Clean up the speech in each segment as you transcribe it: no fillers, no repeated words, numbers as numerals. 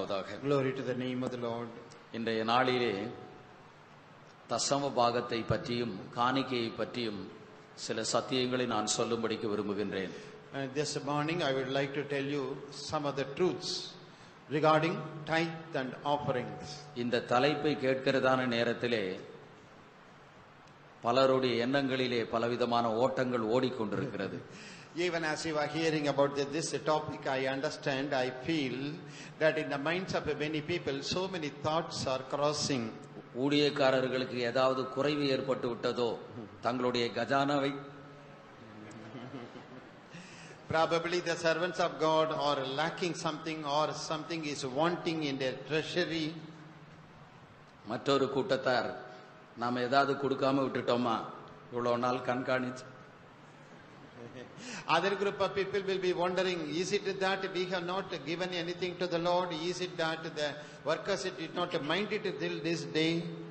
உண்டாவதாக. Glory to the name of the Lord. இன்றைய நாளிலே தசம பாகத்தை பற்றியும் காணிக்கையை பற்றியும் சில சத்தியங்களை நான் சொல்லும்படிக்கு விரும்புகின்றேன். This morning I would like to tell you some of the truths regarding tithe and offerings. இந்த தலைப்பை கேட்கிறதான நேரத்திலே பலருடைய எண்ணங்களிலே பலவிதமான ஓட்டங்கள் ஓடிக்கொண்டிருக்கிறது. Even as you are hearing about this topic, I understand, I feel that in the minds of many people so many thoughts are crossing. ஊழியக்காரர்களுக்கு ஏதாவது குறைவு ஏற்பட்டு விட்டதோ, தங்களுடைய கஜானாவை Probably the servants of God are lacking something or something is wanting in their treasury. மற்றொரு கூட்டத்தார் நாம் ஏதாவது கொடுக்காம விட்டுட்டோமா, இவ்வளவு நாள் கண்காணிச்சு. Other group of people will be wondering, is it that we have not given anything to the Lord? Is it that the workers did not mind it till this day?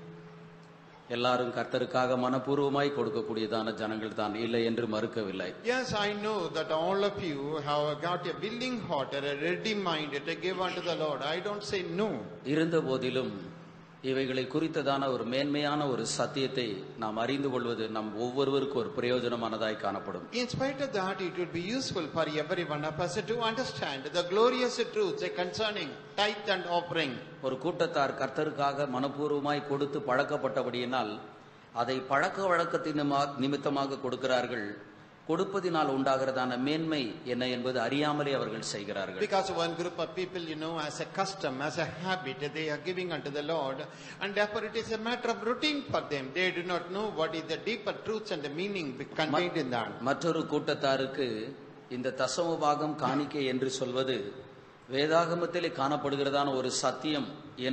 எல்லாரும் கர்த்தருக்காக மனப்பூர்வமாய் கொடுக்கக்கூடியதான ஜனங்கள் தான், இல்லை என்று மறுக்கவில்லை. Yes, I know that all of you have got a willing heart or a ready mind to give unto the Lord. I don't say no. இருந்த போதிலும் இவைகளை குறித்ததான ஒரு மேன்மையான ஒரு சத்தியத்தை நாம் அறிந்து கொள்வது நம் ஒவ்வொருவருக்கும் ஒரு பிரயோஜனமானதாய் காணப்படும். In spite of that, it would be useful for every one of us to understand the glorious truths concerning tithe and offering. ஒரு கூட்டத்தார் கர்த்தருக்காக மனப்பூர்வமாய் கொடுத்து பழக்கப்பட்டபடியினால் அதை பழக்க வழக்கத்தின் நிமித்தமாக கொடுக்கிறார்கள். கொடுப்பதினால் உண்டாகிறதான மேன்மை என்ன என்பது அறியாமலே அவர்கள் செய்கிறார்கள். Because one group of people, as a custom, as a habit, they are giving unto the Lord, and therefore it is a matter of routine for them. They do not know what is the deeper truths and the meaning contained in that. மற்றொரு கூட்டத்தாருக்கு இந்த தசம பாகம் காணிக்கை என்று சொல்வது வேதாகமத்திலே காணப்படுகிறதான ஒரு சத்தியம்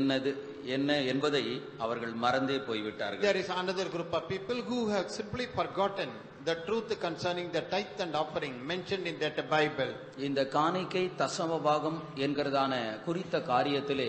என்ன என்பதை அவர்கள் மறந்தே போய்விட்டார்கள். There is another group of people who have simply forgotten the truth concerning the tithe and offering mentioned in that Bible. இந்த காணிக்கை தசம பாகம் என்கிறதான குறித்த காரியத்திலே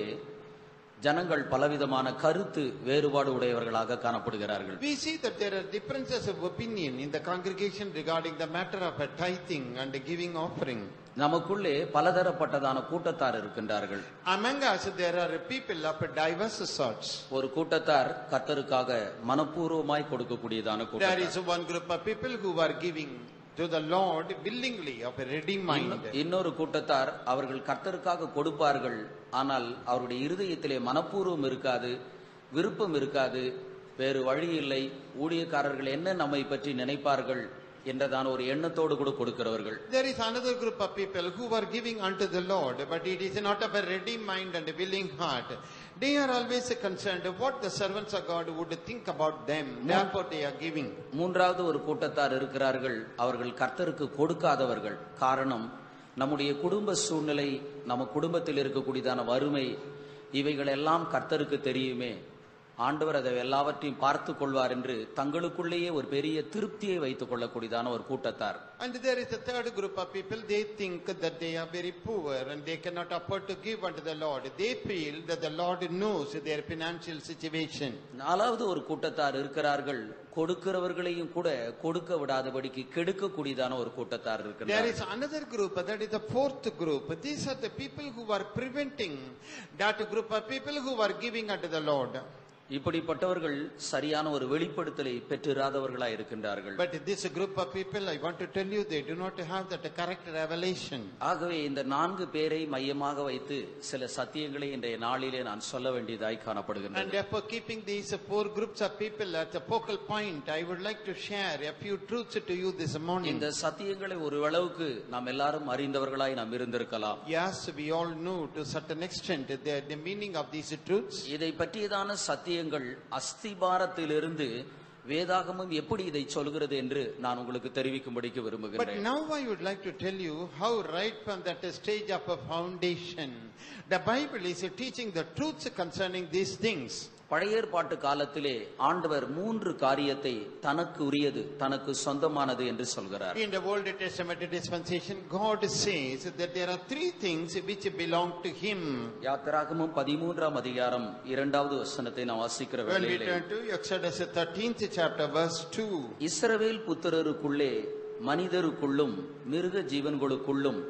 ஜனங்கள் பலவிதமான கருத்து வேறுபாடு உடையவர்களாக காணப்படுகிறார்கள். We see that there are differences of opinion in the congregation regarding the matter of a tithing and giving offering. நமக்குள்ளே பலதரப்பட்டதான கூட்டத்தார் இருக்கின்றார்கள். Among us there are people of diverse sorts. ஒரு கூட்டத்தார் கர்த்தருக்காக மனப்பூர்வமாய் கொடுக்கக்கூடியதான கூட்டத்தார். There is one group of people who are giving to the Lord willingly, of a ready mind. இன்னொரு கூட்டத்தார் அவர்கள் கர்த்தருக்காக கொடுப்பார்கள், ஆனால் அவருடைய இருதயத்திலே மனப்பூர்வம் இருக்காது, விருப்பம் இருக்காது, வேறு வழி இல்லை, ஊழியக்காரர்கள் என்ன நம்மை பற்றி நினைப்பார்கள் என்றதான ஒரு எண்ணத்தோடு கூட கொடுக்கிறவர்கள். There is another group of people who are giving unto the Lord, but it is not of a ready mind and a willing heart. They are always concerned what the servants of God would think about them, therefore they are giving. மூன்றாவது ஒரு கூட்டத்தார் இருக்கிறார்கள், அவர்கள் கர்த்தருக்கு கொடுக்காதவர்கள். காரணம், நம்முடைய குடும்ப சூழ்நிலை, நம்ம குடும்பத்தில் இருக்கக்கூடியதான வறுமை, இவைகள் எல்லாம் கர்த்தருக்கு தெரியுமே, ஆண்டவர் அதை எல்லாவற்றையும் பார்த்து கொள்வார் என்று தங்களுக்குள்ளேயே ஒரு பெரிய திருப்தியை வைத்துக் கொள்ளக்கூடியதான ஒரு கூட்டத்தார். And there is a third group of people, they think that they are very poor and they cannot afford to give unto the Lord. They feel that the Lord knows their financial situation. நாலாவது ஒரு கூட்டத்தார் இருக்கிறார்கள், கொடுக்கிறவர்களையும் கூட கொடுக்க விடாதபடிக்கு கெடுக்கக்கூடியதான ஒரு கூட்டத்தார் இருக்கிறார். There is another group, that is the fourth group. These are the people who are preventing that group of people who are giving unto the Lord. இப்படிப்பட்டவர்கள் சரியான ஒரு வெளிப்படுத்தலை பெற்றிராதவர்களாய் இருக்கின்றார்கள். But this group of people, I want to tell you, they do not have that correct revelation. ஆகவே இந்த 4 பேரை மையமாக வைத்து சில சத்தியங்களை இன்றைய நாளிலே நான் சொல்ல வேண்டியதாய் காணப்படுகின்றது. And therefore, keeping these 4 groups of people at the focal point, I would like to share a few truths to you this morning. இந்த சத்தியங்களை ஒரு அளவுக்கு நாம் எல்லாரும் அறிந்தவர்களாய் நாம் இருந்திருக்கலாம். Yes, we all know to certain extent the meaning of these truths. இதை பற்றியதான சத்தியங்கள் அஸ்திபாரத்திலிருந்து வேதாகமம் எப்படி இதை சொல்கிறது என்று நான் உங்களுக்கு தெரிவிக்கும்படிக்கு விரும்புகிறேன். But now I would like to tell you how right from that stage of a foundation the Bible is teaching the truths concerning these things. பழைய ஏற்பாட்டு காலத்திலே ஆண்டவர் 3 காரியத்தை தனக்கு உரியது, தனக்கு சொந்தமானது என்று சொல்கிறார். In the Old Testament dispensation, God says that there are 3 things which belong to him. யாத்திராகமம் 13ஆம் அதிகாரம் 2வது வசனத்தை நாம் வாசிக்கிற When we வேளையிலே, turn to Exodus 13th chapter verse 2, இஸ்ரவேல் புத்திரருக்குள்ளே மனிதருக்குள்ளும் மிருக ஜீவன்களுக்குள்ளும்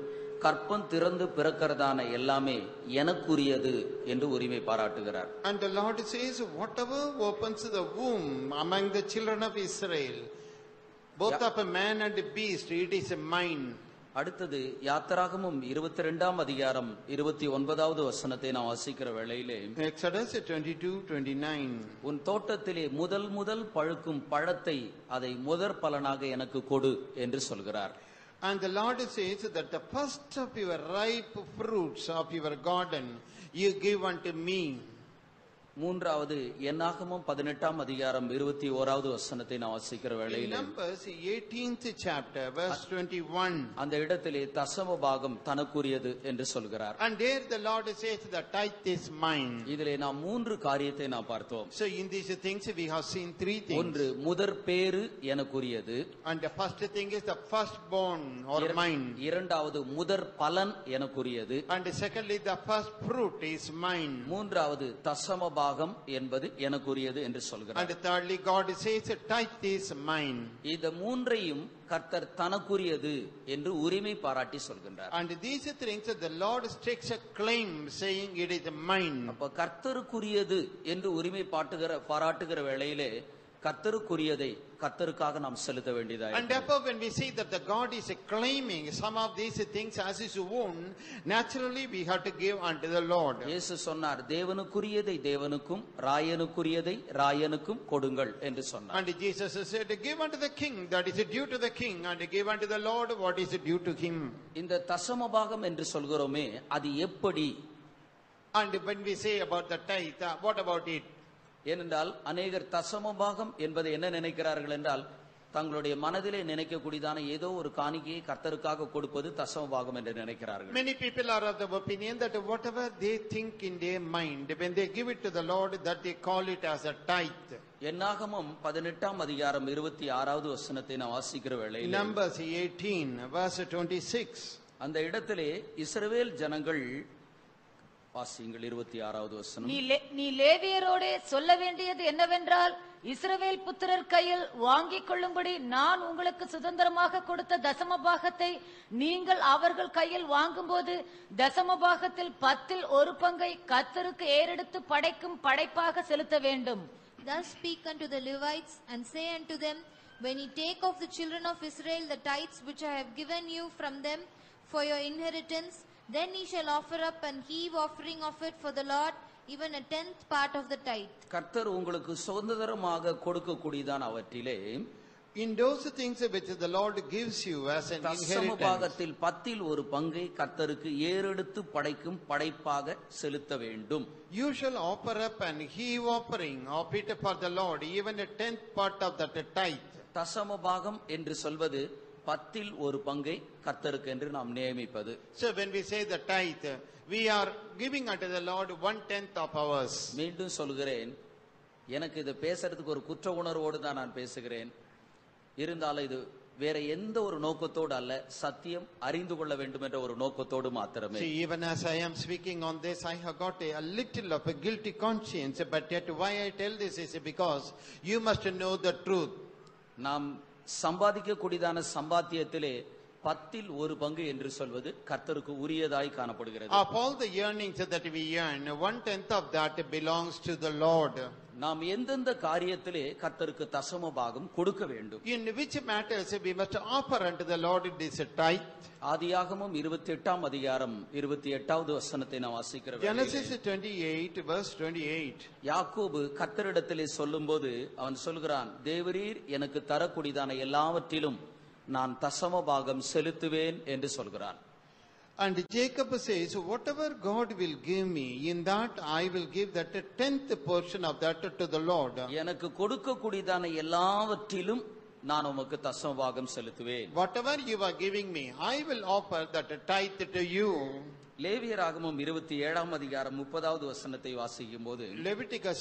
கற்பம் திறந்து பிறக்கிறதான எல்லாமே எனக்குரியது என்று உரிமை பாராட்டுகிறார். And the Lord says, whatever opens the womb among the children of Israel, both of a man and a beast, it is mine. அடுத்தது யாத்திராகமம் 22ஆம் அதிகாரம் 29வது வசனத்தை நாம் வாசிக்கிற வேளையிலே, Exodus 22:29. உன் தோட்டத்திலே முதல் பழுக்கும் பழத்தை அதை முதற் பலனாக எனக்கு கொடு என்று சொல்கிறார். And the Lord says that the first of your ripe fruits of your garden you give unto me. மூன்றாவது என்னாகமம் 18ஆம் அதிகாரம் 21வது வசனத்தை நாம் வாசிக்கிற In வேளையிலே, Numbers 18th chapter verse 21. அந்த இடத்திலே தசம பாகம் தனக்குரியது என்று சொல்கிறார். And there the Lord says the tithe is mine. இதிலே நாம் மூன்று காரியத்தை நாம் பார்த்தோம். So in these things we have seen three things. ஒன்று முதற் பேறு எனக்குரியது, And the first thing is the firstborn or mine. இரண்டாவது முதற் பலன் எனக்குரியது, And secondly the first fruit is mine. மூன்றாவது தசம பாகம் என்பது எனக்குரியது என்று சொல்கிறார். And thirdly God says tithe is mine. இந்த மூன்றையும் கர்த்தர் தனக்குரியது என்று உரிமை பாராட்டி சொல்கின்றார். And these things the Lord stakes a claim saying it is mine. அப்ப கர்த்தருக்குரியது என்று உரிமை பாராட்டுகிற வேளையிலே கர்த்தருக்குரியதை கர்த்தருக்காக நாம் செலுத்த வேண்டியதாக. And therefore when we see that the God is claiming some of these things as his own, naturally we have to give unto the Lord. இயேசு சொன்னார், தேவனுக்குரியதை தேவனுக்கும் ராயனுக்குரியதை ராயனுக்கும் கொடுங்கள் என்று சொன்னார். And Jesus said, give unto the king that is due to the king, and give unto the Lord what is due to him. இந்த தசம பாகம் என்று சொல்கிறோமே, அது எப்படி? And when we say about the tithe, what about it? ஏனென்றால் அநேகர் தசம பாகம் என்பதை என்ன நினைக்கிறார்கள் என்றால், தங்களுடைய மனதிலே நினைக்கக்கூடியதான ஏதோ ஒரு காணிக்கையை கர்த்தருக்காக கொடுப்பது தசம பாகம் என்று நினைக்கிறார்கள். Many people are of the opinion that whatever they think in their mind, when they give it to the Lord, that they call it as a tithe. என்னாகமம் 18ஆம் அதிகாரம் 26வது வசனத்தை நான் வாசிக்கிற வேளையில், Numbers 18 verse 26. அந்த இடத்திலே இஸ்ரவேல் ஜனங்கள், வாசியுங்கள் 26வது வசனம். நீ லேவியரோடே சொல்ல வேண்டியது என்னவென்றால், இஸ்ரவேல் புத்திரர் கையில் வாங்கிக் கொள்ளும்படி நான் உங்களுக்கு சுதந்திரமாக கொடுத்த தசம பாகத்தை நீங்கள் அவர்கள் கையில் வாங்கும்போது தசம பாகத்தில் 10ல் ஒரு பங்கை கர்த்தருக்கு ஏறெடுத்து படைக்கும் படைப்பாக செலுத்த வேண்டும். Thus speak unto the Levites, and say unto them, when ye take of the children of Israel the tithes which I have given you from them for your inheritance, then ye shall offer up and heave offering of it for the Lord, even a 10th part of the tithe. கர்த்தர் உங்களுக்கு சுதந்திரமாக கொடுக்கக்கூடியதான அவற்றிலே, In those things which the Lord gives you as an தசம inheritance, பாகத்தில் 10ல் ஒரு பங்கை கர்த்தருக்கு ஏறெடுத்து படைக்கும் படைப்பாக செலுத்த வேண்டும். you shall offer up and heave offering of it for the Lord, even a 10th part of that tithe. தசம பாகம் என்று சொல்வது 10ல் ஒரு பங்கை கர்த்தருக்கு என்று நாம் நியமிப்பது. So when we say the tithe, we are giving unto the Lord 1/10 of ours. மீண்டும் சொல்கிறேன், எனக்கு இது பேசுறதுக்கு ஒரு குற்ற உணர்வோடு தான் நான் பேசுகிறேன். இருந்தாலும் இது வேற எந்த ஒரு நோக்கத்தோடு அல்ல, சத்தியம் அறிந்து கொள்ள வேண்டும் என்ற ஒரு நோக்கத்தோடு மாத்திரமே. See, even as I am speaking on this, I have got a little of a guilty conscience, but yet why I tell this is because you must know the truth. நாம் சம்பாதிக்கக்கூடியதான சம்பாத்தியத்திலே 10ல் ஒரு பங்கு என்று சொல்வது கர்த்தருக்கு உரியதாய் காணப்படுகிறது. Of all the earnings that we earn, 1/10 of that belongs to the Lord. நாம் எந்தெந்த காரியத்திலே கர்த்தருக்கு தசம பாகம் கொடுக்க வேண்டும்? In which matters we must offer unto the Lord this tithe. ஆதியாகமம் 28ஆம் அதிகாரம் 28வது வசனத்தை நாம் வாசிக்கிற Genesis வேளையிலே, 28 verse 28. யாக்கோபு கர்த்தரிடத்திலே சொல்லும்போது அவன் சொல்கிறான், தேவரீர் எனக்கு தரக்கூடியதான எல்லாவற்றிலும் நான் தசம பாகம் செலுத்துவேன் என்று சொல்கிறான். And Jacob says, whatever God will give me, in that I will give that 10th portion of that to the Lord. எனக்கு கொடுக்கக்கூடியதான எல்லாவற்றிலும் நான் உமக்கு தசம பாகம் செலுத்துவேன். Whatever you are giving me, I will offer that tithe to you. லேவியராகமம் 27ஆம் அதிகாரம் 30வது வசனத்தை வாசிக்கும் போது, Leviticus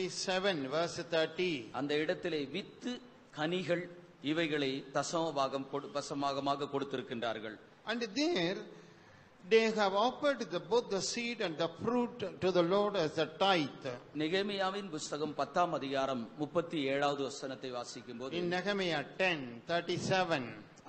27 verse 30. அந்த இடத்திலே வித்து கனிகள் இவைகளை தசம பாகமாக கொடுத்திருக்கின்றார்கள். And there they have offered both the seed and the fruit to the Lord as a tithe. நெகேமியாவின் புத்தகம் 10ஆம் அதிகாரம் 37வது வசனத்தை வாசிக்கும் போது, In Nehemiah 10:37.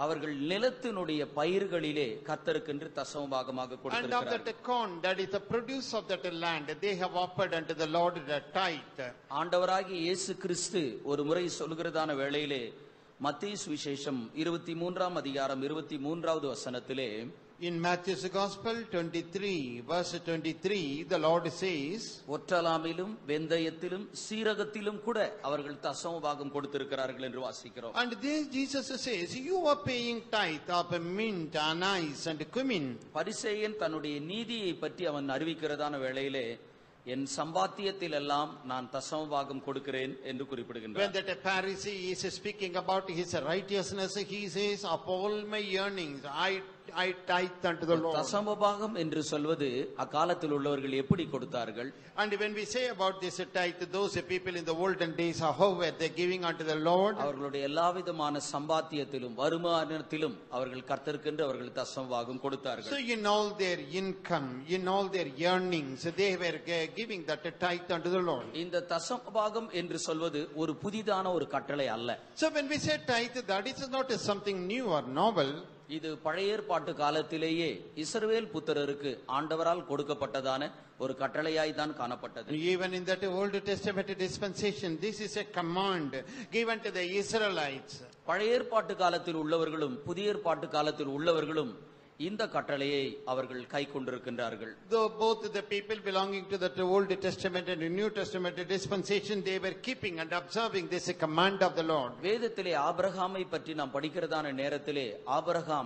அவர்கள் நிலத்தினுடைய பயிர்களிலே கர்த்தருக்கென்று தசமபாகமாக And of கொடுத்திருக்கிறார்கள். that corn, that is the produce of that land, they have offered unto the Lord the tithe. ஆண்டவராகிய இயேசு கிறிஸ்து ஒரு முறை சொல்கிறதான வேளையிலே மத்தேயு சுவிசேஷம் 23ஆம் அதிகாரம் 23வது வசனத்திலே, In Matthew's Gospel 23, verse 23, the Lord says, ஒற்றலாமிலும் வெந்தயத்திலும் சீரகத்திலும் கூட அவர்கள் தசமபாகம் கொடுத்திருக்கிறார்கள் என்று வாசிக்கிறோம். and there Jesus says, you are paying tithe of mint, anise and cumin. பரிசேயன் தன்னுடைய நீதியை பற்றி அவன் அறிவிக்கிறதான வேளையிலே, என் சம்பாத்தியத்தில் எல்லாம் நான் தசமபாகம் கொடுக்கிறேன் என்று குறிப்பிடுகின்றார். When that Pharisee is speaking about his righteousness, he says, of all my earnings, I tithe unto the Lord. தசமபாகம் என்று சொல்வது அக்காலத்தில் உள்ளவர்கள் எப்படி கொடுத்தார்கள்? And when we say about this tithe, those people in the olden days, how were they giving unto the Lord? அவர்களுடைய எல்லாவிதமான சம்பாத்தியத்திலும் வருமானத்திலும் அவர்கள் கர்த்தருக்கென்று அவர்கள் தசமபாகம் கொடுத்தார்கள். So in all their income, in all their earnings, they were giving that tithe unto the Lord. இந்த தசமபாகம் என்று சொல்வது ஒரு புதிதான ஒரு கட்டளை அல்ல. So when we say tithe, that is not something new or novel. இது பழைய ஏற்பாட்டு காலத்திலேயே இஸ்ரவேல் புத்திரருக்கு ஆண்டவரால் கொடுக்கப்பட்டதான ஒரு கட்டளையாய் தான் காணப்பட்டது. Even in that Old Testament dispensation, this is a command given to the Israelites. பழைய ஏற்பாட்டு காலத்தில் உள்ளவர்களும் புதிய ஏற்பாட்டு காலத்தில் உள்ளவர்களும் இந்த கட்டளையை அவர்கள் கை கொண்டிருக்கின்றார்கள். Though both the people belonging to the Old Testament and the New Testament dispensation, they were keeping and observing this command of the Lord. வேதத்திலே ஆபிரகாமை பற்றி நாம் படிக்கிறதான நேரத்திலே ஆபிரகாம்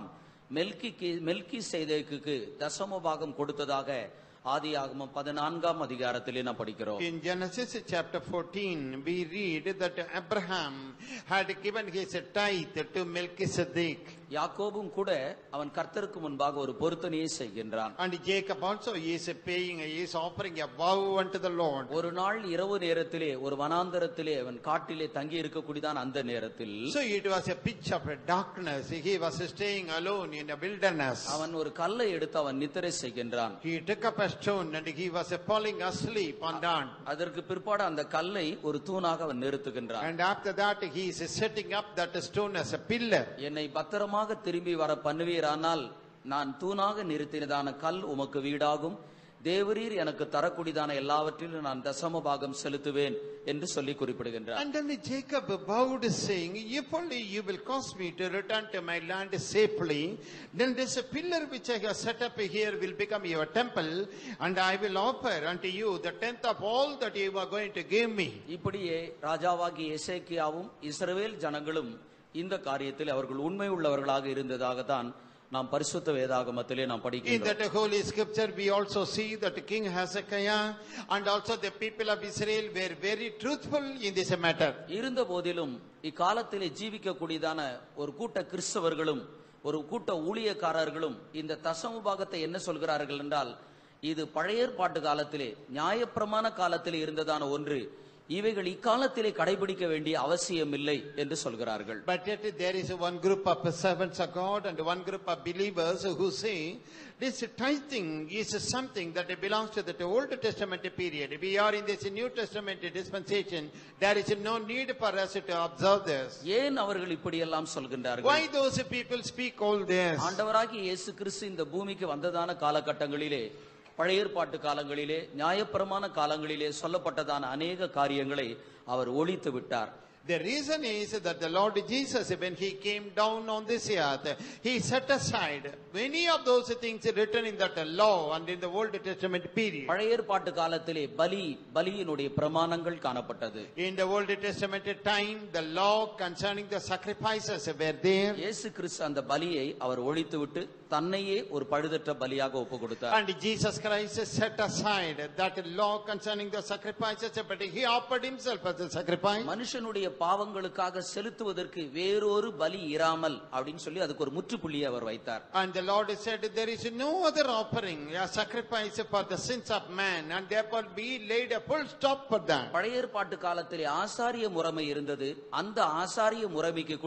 மெல்கி சேதேக்குக்கு தசமபாகம் கொடுத்ததாக ஆதியாகமம் 14ஆம் அதிகாரத்திலே நாம் படிக்கிறோம். In Genesis chapter 14, we read that Abraham had given his tithe to Melchizedek. யாக்கோபும் கூட அவன் கர்த்தருக்கு முன்பாக ஒரு பொருத்தனையை செய்கின்றான். And Jacob also is offering a vow unto the Lord. ஒரு நாள் இரவு நேரத்திலே ஒரு வனாந்தரத்திலே அவன் காட்டிலே தங்கி இருக்கக்கூடியதான் அந்த நேரத்தில், So it was a pitch of darkness. He was staying alone in a wilderness. அவன் ஒரு கல்லை எடுத்து அவன் நித்திரை செய்கின்றான். He took up a stone and he was falling asleep on that. அதற்கு பிற்பாடு அந்த கல்லை ஒரு தூணாக அவன் நிறுத்துகின்றான். And after that he is setting up that stone as a pillar. என்னை பத்திரமாக திரும்பி வர பண்ணுவீரானால் நான் தூணாக நிறுத்தினதான கல் உமக்கு வீடாகும், தேவரீர் எனக்கு தரக்கூடியதான எல்லாவற்றிலும் நான் தசமபாகம் செலுத்துவேன் என்று சொல்லி குறிப்பிடுகின்றார். And then Jacob vowed, saying, if only you will cause me to return to my land safely, then this pillar which I have set up here will become your temple, and I will offer unto you the tenth of all that you are going to give me. இப்படியே ராஜாவாகிய எசேக்கியாவும் இஸ்ரவேல் ஜனங்களும் இந்த காரியத்தில் அவர்கள் உண்மை உள்ளவர்களாக இருந்ததாக தான் நாம் பரிசுத்த வேதாகமத்திலே நாம் In படிக்கிறோம். that holy scripture we also see that King Hezekiah and also the people of Israel were very truthful in this matter. இருந்த போதிலும் இக்காலத்திலே ஜீவிக்கக்கூடியதான ஒரு கூட்ட கிறிஸ்தவர்களும் ஒரு கூட்ட ஊழியக்காரர்களும் இந்த தசமபாகத்தை என்ன சொல்கிறார்கள் என்றால், இது பழைய ஏற்பாட்டு காலத்திலே நியாயப்பிரமாண காலத்திலே இருந்ததான ஒன்று, இவைகள் இக்காலத்திலே கடைபிடிக்க வேண்டிய அவசியம் இல்லை என்று சொல்கிறார்கள். But yet there is one group of servants of God and one group of believers who say this tithing is something that belongs to the Old Testament period. We are in this New Testament dispensation. There is no need for us to observe this. ஏன் அவர்கள் இப்படி எல்லாம் சொல்கின்றார்கள்? Why those people speak all this? ஆண்டவராகிய இயேசு கிறிஸ்து இந்த பூமிக்கு வந்ததான காலகட்டங்களிலே, பழைய ஏற்பாட்டு காலங்களிலே நியாயப்பிரமாண காலங்களிலே சொல்லப்பட்டதான அநேக காரியங்களை அவர் ஒழித்து விட்டார். The reason is that the Lord Jesus, when he came down on this earth, he set aside many of those things written in that law and in the Old Testament period. பழைய ஏற்பாட்டு காலத்திலே பலியினுடைய பிரமாணங்கள் காணப்பட்டது. In the Old Testament time, the law concerning the sacrifices were there. இயேசு கிறிஸ்து அந்த பலியை அவர் ஒழித்துவிட்டு தன்னையே ஒரு பழுதற்ற பலியாக ஒப்பு கொடுத்தார். And Jesus Christ set aside that law concerning the sacrifices, but he offered himself as a sacrifice. மனுஷனுடைய பாவங்களுக்காக செலுத்துவதற்கு வேறொரு பலி இராமல் அப்படின்னு சொல்லி அதுக்கு ஒரு முற்றுப்புள்ளியை அவர் வைத்தார். And the Lord said, there is no other offering, a sacrifice for the sins of man, and therefore we laid a full stop for that. பழைய ஏற்பாட்டு காலத்திலே ஆசாரிய முறைமை இருந்தது. அந்த ஆசாரிய முறைமைக்கு கூட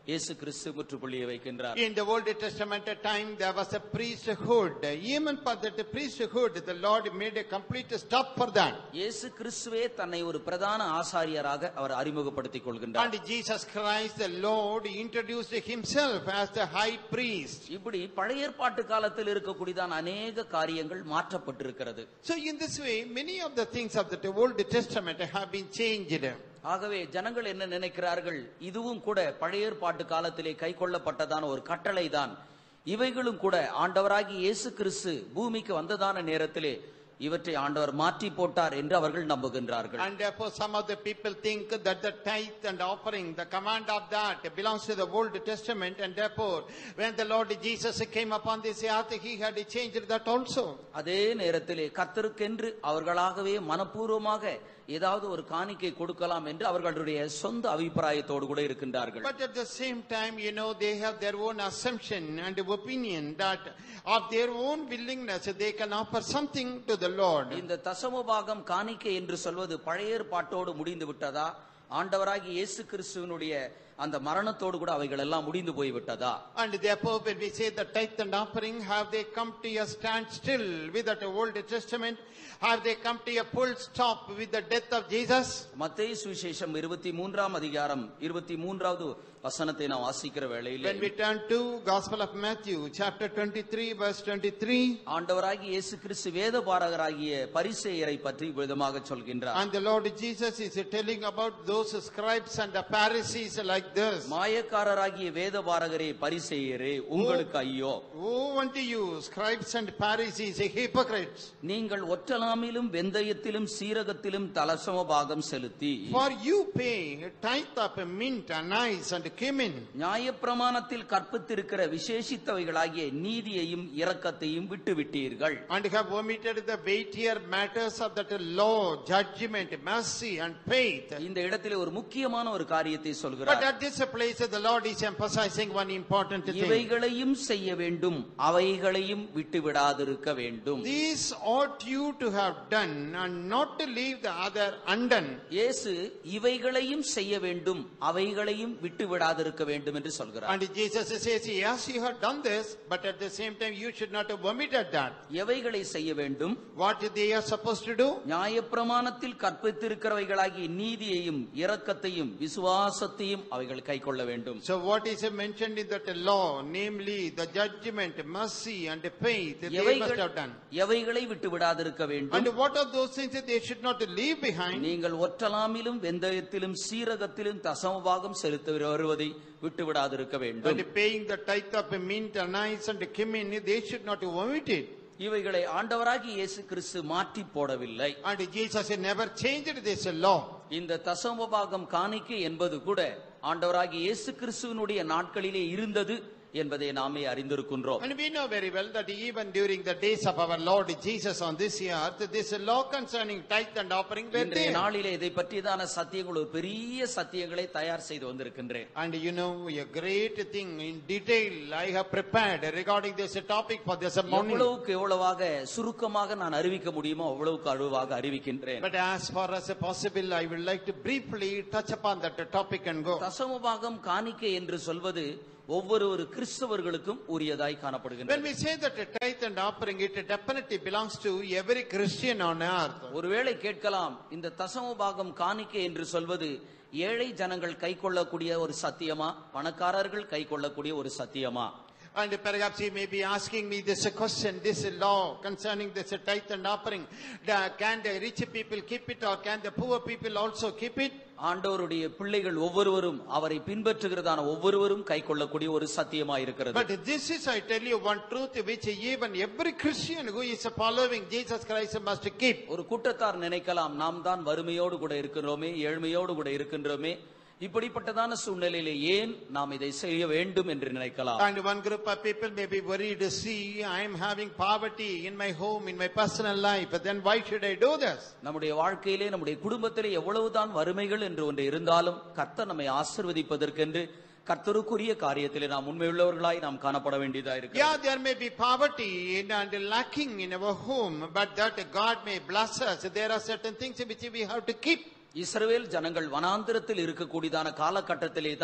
இயேசு கிறிஸ்து முற்றுப்புள்ளியை வைக்கின்றார். In the Old Testament time, there was a priesthood. Even for that priesthood, the Lord made a complete stop for that. இயேசு கிறிஸ்துவே தன்னை ஒரு பிரதான ஆசாரியராக அவர் அறிமுகப்படுத்திக் கொள்கின்றார். And Jesus Christ, the Lord, introduced himself as the high priest. இப்படி பழைய ஏற்பாட்டு காலத்தில் இருக்கக்கூடியதான அநேக காரியங்கள் மாற்றப்பட்டிருக்கிறது. So in this way, many of the things of the Old Testament have been changed. ஆகவே ஜனங்கள் என்ன நினைக்கிறார்கள், இதுவும் கூட பழைய ஏற்பாட்டு காலத்திலே கைக்கொள்ளப்பட்டதான ஒரு கட்டளை தான், இவைகளும் கூட ஆண்டவராகிய இயேசு கிறிஸ்து பூமிக்கு வந்ததான நேரத்திலே இவற்றை ஆண்டவர் மாற்றி போட்டார் என்று அவர்கள் நம்புகின்றார்கள். And therefore some of the people think that the tithe and offering, the command of that belongs to the Old Testament, and therefore when the Lord Jesus came upon this earth, he had changed that also. அதே நேரத்திலே கர்த்தருக்கென்று அவர்களாகவே மனப்பூர்வமாக ஏதாவது ஒரு காணிக்கை கொடுக்கலாம் என்று அவர்களுடைய சொந்த அபிப்பிராயத்தோடு கூட இருக்கின்றார்கள். But at the same time, they have their own assumption and opinion that of their own willingness they can offer something to the Lord. இந்த தசமபாகம் காணிக்கை என்று சொல்வது பழைய ஏற்பாட்டோடு முடிந்து விட்டதா, ஆண்டவராகிய இயேசு கிறிஸ்துவினுடைய அந்த மரணத்தோடு கூட அவைகள் எல்லாம் முடிந்து போய்விட்டதா? And therefore when we say the tithe and offering, have they come to a standstill with the Old Testament? Have they come to a full stop with the death of Jesus? மத்தேயு சுவிசேஷம் 23ஆம் அதிகாரம் 23வது வசனத்தை நாம் வாசிக்கிற வேளையிலே, when we turn to Gospel of Matthew chapter 23 verse 23, ஆண்டவராகிய இயேசு கிறிஸ்து வேதபாரகராகிய பரிசேயரை பற்றி விதமாக சொல்கின்றார். and the Lord Jesus is telling about those scribes and the Pharisees like this. மாயக்காரராகிய வேதபாரகரே பரிசேயரே உங்களுக்கு ஐயோ! Woe unto you, scribes and Pharisees, hypocrites! நீங்கள் ஒற்றலாமிலும் வெந்தயத்திலும் சீரகத்திலும் தலசம பாகம் செலுத்தி, for you pay tithe of mint, anise and cumin, நியாயப்பிரமாணத்தில் கற்பித்திருக்கிற விசேஷித்தவைகளாகிய நீதியையும் இரக்கத்தையும் விட்டுவிட்டீர்கள், and have omitted the weightier matters of that law, judgment, mercy and faith. இந்த இடத்திலே ஒரு முக்கியமான ஒரு காரியத்தை But சொல்கிறார். at this place the Lord is emphasizing one important thing. இவைகளையும் செய்ய வேண்டும், அவைகளையும் விட்டுவிடாதிருக்க வேண்டும். These ought you to have done and not to leave the other undone. இயேசு இவைகளையும் செய்ய வேண்டும், அவைகளையும் விட்டுவிடாதிருக்க வேண்டும் என்று சொல்கிறார். And Jesus says, yes, you have done this, but at the same time you should not have omitted that. எவைகளை செய்ய வேண்டும்? What they are supposed to do? நியாயப்பிரமாணத்தில் கற்பித்திருக்கிறவைகளாகிய நீதியையும் இரக்கத்தையும் விசுவாசத்தையும் அவைகள் கைக்கொள்ள வேண்டும். So what is mentioned in that law, namely the judgment, mercy and faith, they must have done. எவைகளை விட்டுவிடாதிருக்க வேண்டும்? And what are those things that they should not leave behind? நீங்கள் ஒற்றலாமிலும் வெந்தயத்திலும் சீரகத்திலும் தசமபாகம் செலுத்த வருவதை விட்டுவிடாதிருக்க வேண்டும். And paying the tithe of mint, anise and cumin, they should not omit it. இவைகளை ஆண்டவராகிய இயேசு கிறிஸ்து மாற்றி போடவில்லை. And Jesus never changed this law. இந்த தசமபாகம் காணிக்கை என்பது கூட ஆண்டவராகிய இயேசு கிறிஸ்துவினுடைய நாட்களிலே இருந்தது என்பதை நாமே அறிந்திருக்கின்றோம். And we know very well that even during the days of our Lord Jesus on this earth, this law concerning tithe and offering were இன்றைய there. நாளிலே இதை பற்றியதான சத்தியங்கள், ஒரு பெரிய சத்தியங்களை தயார் செய்து வந்திருக்கின்றேன். And a great thing in detail I have prepared regarding this topic for this morning. எவ்வளவுக்கு எவ்வளவாக சுருக்கமாக நான் அறிவிக்க முடியுமோ அவ்வளவுக்கு அழுவாக அறிவிக்கின்றேன். But as far as possible, I would like to briefly touch upon that topic and go. தசமபாகம் காணிக்கை என்று சொல்வது ஒவ்வொரு கிறிஸ்தவர்களுக்கும் உரியதாய் காணப்படுகின்றது. When we say that tithe and offering, it definitely belongs to every Christian on earth. ஒருவேளை கேட்கலாம், இந்த தசமபாகம் காணிக்கை என்று சொல்வது ஏழை ஜனங்கள் கைக்கொள்ளக்கூடிய ஒரு சத்தியமா, பணக்காரர்கள் கைக்கொள்ளக்கூடிய ஒரு சத்தியமா? And perhaps you may be asking me this question, this law concerning this tithe and offering, can the rich people keep it or can the poor people also keep it? ஆண்டவருடைய பிள்ளைகள் ஒவ்வொருவரும், அவரை பின்பற்றுகிறதான ஒவ்வொருவரும் கைக்கொள்ளக்கூடிய ஒரு சத்தியமா இருக்கிறது. But this is, I tell you, one truth which even every Christian who is following Jesus Christ must keep. ஒரு கூட்டத்தார் நினைக்கலாம், நாம் தான் வறுமையோடு கூட இருக்கிறோமே, ஏழ்மையோடு கூட இருக்கின்றோமே, இப்படிப்பட்டதான சூழ்நிலையிலே ஏன் நாம் இதை செய்ய வேண்டும் என்று நினைக்கலாம். And one group of people may be worried to see, I am having poverty in my home, in my personal life, but then why should I do this? நம்முடைய வாழ்க்கையிலே, நம்முடைய குடும்பத்திலே எவ்வளவுதான் வறுமைகள் என்று ஒன்று இருந்தாலும் கர்த்தர் நம்மை ஆசீர்வதிப்பதற்கென்று கர்த்தருக்குரிய காரியத்திலே நாம் உண்மையுள்ளவர்களாய் நாம் காணப்பட வேண்டியதா இருக்கு. Yeah, there may be poverty and lacking in our home, but that God may bless us. There are certain things which we have to keep. இஸ்ரவேல் ஜனங்கள் வனாந்திரத்தில் இருக்கக்கூடியதான காலகட்டத்திலே தான்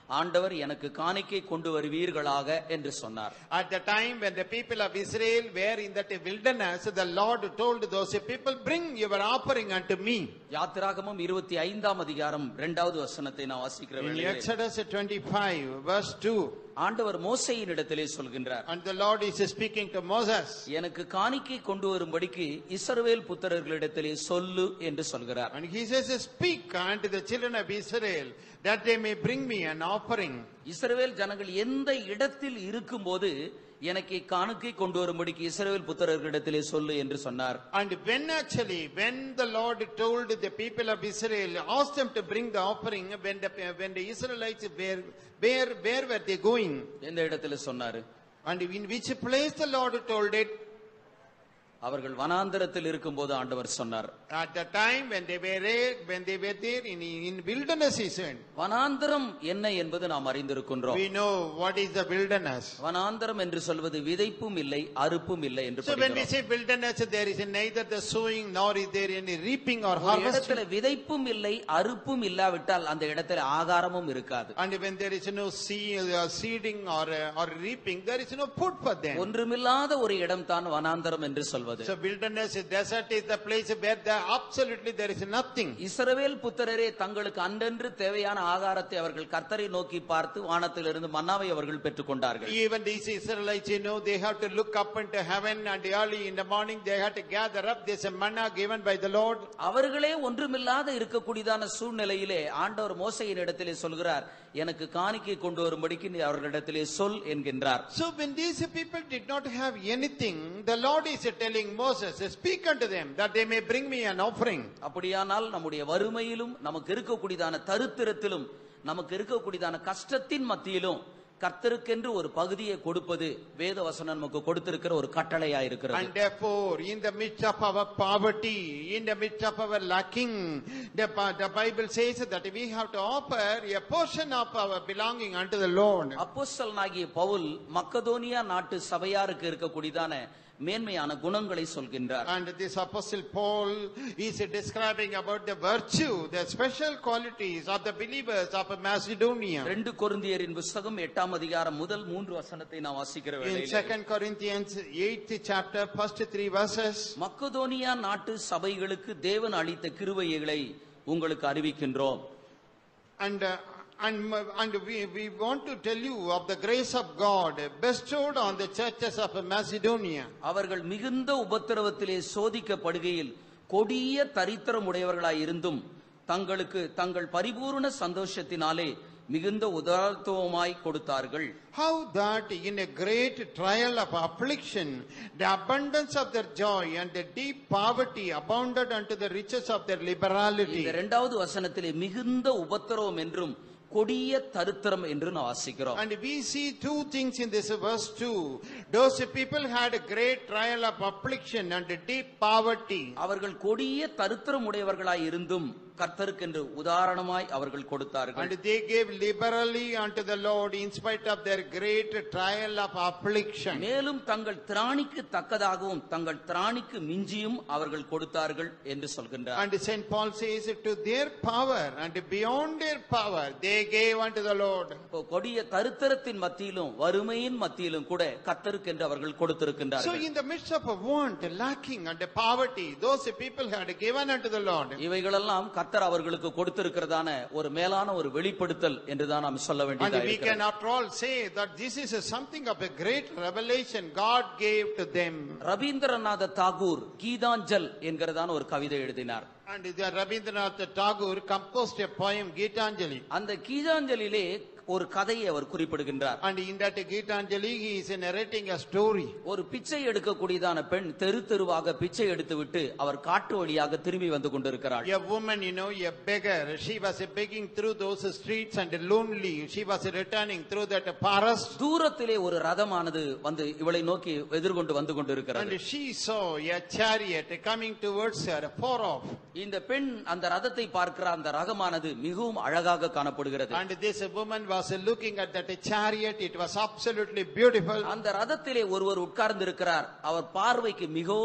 ஆண்டவர் எனக்கு காணிக்கை கொண்டு வருவீர்களாக என்று சொன்னார். At the time when the people of Israel were in that wilderness, the Lord told those people, bring your offering unto me. யாத்திராகமம் 25ஆம் அதிகாரம் 2வது வசனத்தை நான் வாசிக்கிற In வேளையிலே Exodus 25 verse 2, ஆண்டவர் மோசேயின் இடத்திலே சொல்கின்றார், and the Lord is speaking to Moses. எனக்கு காணிக்கை கொண்டு வரும்படிக்கு இஸ்ரவேல் புத்திரர்களிடத்திலே சொல்லு என்று சொல்கிறார். And he says, speak unto the children of Israel that they may bring me an offering. இஸ்ரவேல் ஜனங்கள் எந்த இடத்தில் இருக்கும்போது எனக்கு காணிக்கை கொண்டு வரும்படிக்கு இஸ்ரவேல் புத்திரர்களிடத்திலே சொல்லு என்று சொன்னார். And when the Lord told the people of Israel, asked them to bring the offering, when the Israelites where were they going? எந்த இடத்துல சொன்னாரு? And in which place the Lord told it? அவர்கள் வனாந்தரத்தில் இருக்கும்போது ஆண்டவர் சொன்னார். At the time when they were there in wilderness, he said. வனாந்தரம் என்ன என்பது நாம் அறிந்திருக்கின்றோம். We know what is the wilderness. வனாந்தரம் என்று சொல்வது விதைப்பும் இல்லை அறுப்பும் இல்லை என்று So when we படிக்கிறோம். say wilderness, there is neither the sowing nor is there any reaping or ஒரு harvesting. இடத்துல விதைப்பும் இல்லை அறுப்பும் இல்லாவிட்டால் அந்த இடத்துல ஆகாரமும் இருக்காது. And when there is no seeding or reaping, there is no food for them. ஒன்றுமில்லாத ஒரு இடம் தான் வனாந்தரம் என்று சொல்வது. So wilderness, desert is the place where absolutely there is nothing. இஸ்ரவேல் புத்திரரே தங்களுக்கு அன்றென்று தேவையான ஆகாரத்தை அவர்கள் கர்த்தரை நோக்கி பார்த்து வானத்திலிருந்து மன்னாவை அவர்கள் பெற்றுக்கொண்டார்கள். Even these Israelites, they have to look up into heaven, and early in the morning they have to gather up this manna given by the Lord. அவர்களே ஒன்றுமில்லாத இருக்கக்கூடியதான சூழ்நிலையிலே ஆண்டவர் மோசேயின் இடத்திலே சொல்கிறார், எனக்கு காணிக்கை கொண்டு வரும்படிக்கு நீ அவர்களிடத்திலே சொல் என்கின்றார். So when these people did not have anything, the Lord is telling Moses, speak unto them that they may bring me an offering. அப்படியானால் நம்முடைய வறுமையிலும் நமக்கு இருக்கக்கூடியதான தரித்திரத்திலும் நமக்கு இருக்கக்கூடியதான கஷ்டத்தின் மத்தியிலும் கர்த்தருக்கென்று ஒரு பகுதியை கொடுப்பது வேத வசனம் நமக்கு கொடுத்திருக்கிற ஒரு கட்டளையா இருக்கிறது. And therefore, in the midst of our poverty, in the midst of our lacking, the Bible says that we have to offer a portion of our belonging unto the Lord. அப்போஸ்தலனாகிய பவுல் மக்கதோனியா நாட்டு சபையாருக்கு இருக்கக்கூடியதான மேன்மையான குணங்களை சொல்கின்றார். And this apostle Paul is describing about the virtue, the special qualities of the believers of Macedonia. 2 கொரிந்தியரின் புத்தகம் 8ஆம் அதிகாரம் முதல் 3 வசனத்தை நான் வாசிக்கிற In வேளையிலே 2 Corinthians 8th chapter, first 3 verses. Macedonia நாட்டு சபைகளுக்கு தேவன் அளித்த கிருபைகளை உங்களுக்கு அறிவிக்கின்றோம். And we want to tell you of the grace of God bestowed on the churches of Macedonia. அவர்கள் மிகுந்த உபத்திரவத்திலே சோதிக்கப்படுகையில் கொடிய தரித்திரம் உடையவர்களாய் இருந்தும் தங்களுக்கு தங்கள் பரிபூர்ண சந்தோஷத்தினாலே மிகுந்த உதாரத்துவமாய் கொடுத்தார்கள். How that in a great trial of affliction, the abundance of their joy and the deep poverty abounded unto the riches of their liberality. இந்த 2வது வசனத்திலே மிகுந்த உபத்திரவம் என்றும் கொடிய தரித்திரம் என்று நான் வாசிக்கிறோம். And we see two things in this verse 2. Those people had a great trial of affliction and deep poverty. அவர்கள் கொடிய தரித்திரம் உடையவர்களாய் இருந்தும் கர்த்தருக்கென்று உதாரணமாய் அவர்கள் கொடுத்தார்கள். And they gave liberally unto the Lord in spite of their great trial of affliction. மேலும் தங்கள் திராணிக்கு தக்கதாகவும் தங்கள் திராணிக்கு மிஞ்சியும் அவர்கள் கொடுத்தார்கள் என்று சொல்கின்றார். And Saint Paul says, to their power and beyond their power they gave unto the Lord. கொடிய தரித்திரத்தின் மத்தியிலும் வறுமையின் மத்தியிலும் கூட கர்த்தருக்கென்று அவர்கள் So கொடுத்திருக்கின்றார்கள். in the midst of a want, lacking and poverty, those people had given unto the Lord. இவைகளெல்லாம் கர்த்தர் அவர்களுக்கு கொடுத்திருக்கிறதான ஒரு மேலான ஒரு வெளிப்படுத்தல் என்றுதான் நாம் சொல்ல And வேண்டியதாக we can இருக்கிறது. after all say that this is something of a great revelation God gave to them. ரவீந்திரநாத Tagore கீதாஞ்சல் என்கிறதான ஒரு கவிதை எழுதினார். And Rabindranath Tagore composed a poem, Gitanjali. அந்த கீதாஞ்சலிலே ஒரு கதையை அவர் குறிப்பிடுகின்றார். And in that Gitanjali he is narrating a story. ஒரு பிச்சை எடுக்கக்கூடியதான பெண் தெரு தெருவாக பிச்சை எடுத்துவிட்டு அவர் காட்டு வழியாக திரும்பி வந்து கொண்டிருக்கிறார். A woman, a beggar, she was begging through those streets and lonely. She was returning through that forest. தூரத்திலே ஒரு ரதமானது வந்து இவளை நோக்கி எதிர்கொண்டு வந்து கொண்டிருக்கிறது. And she saw a chariot coming towards her far off. இந்த பெண் அந்த ரதத்தை பார்க்கிற அந்த ரகமானது மிகவும் அழகாக காணப்படுகிறது. And this woman was looking at that chariot. It was absolutely beautiful. அந்த ரதத்திலே ஒருவர் உட்கார்ந்து இருக்கிறார். அவர் பார்வைக்கு மிகவும்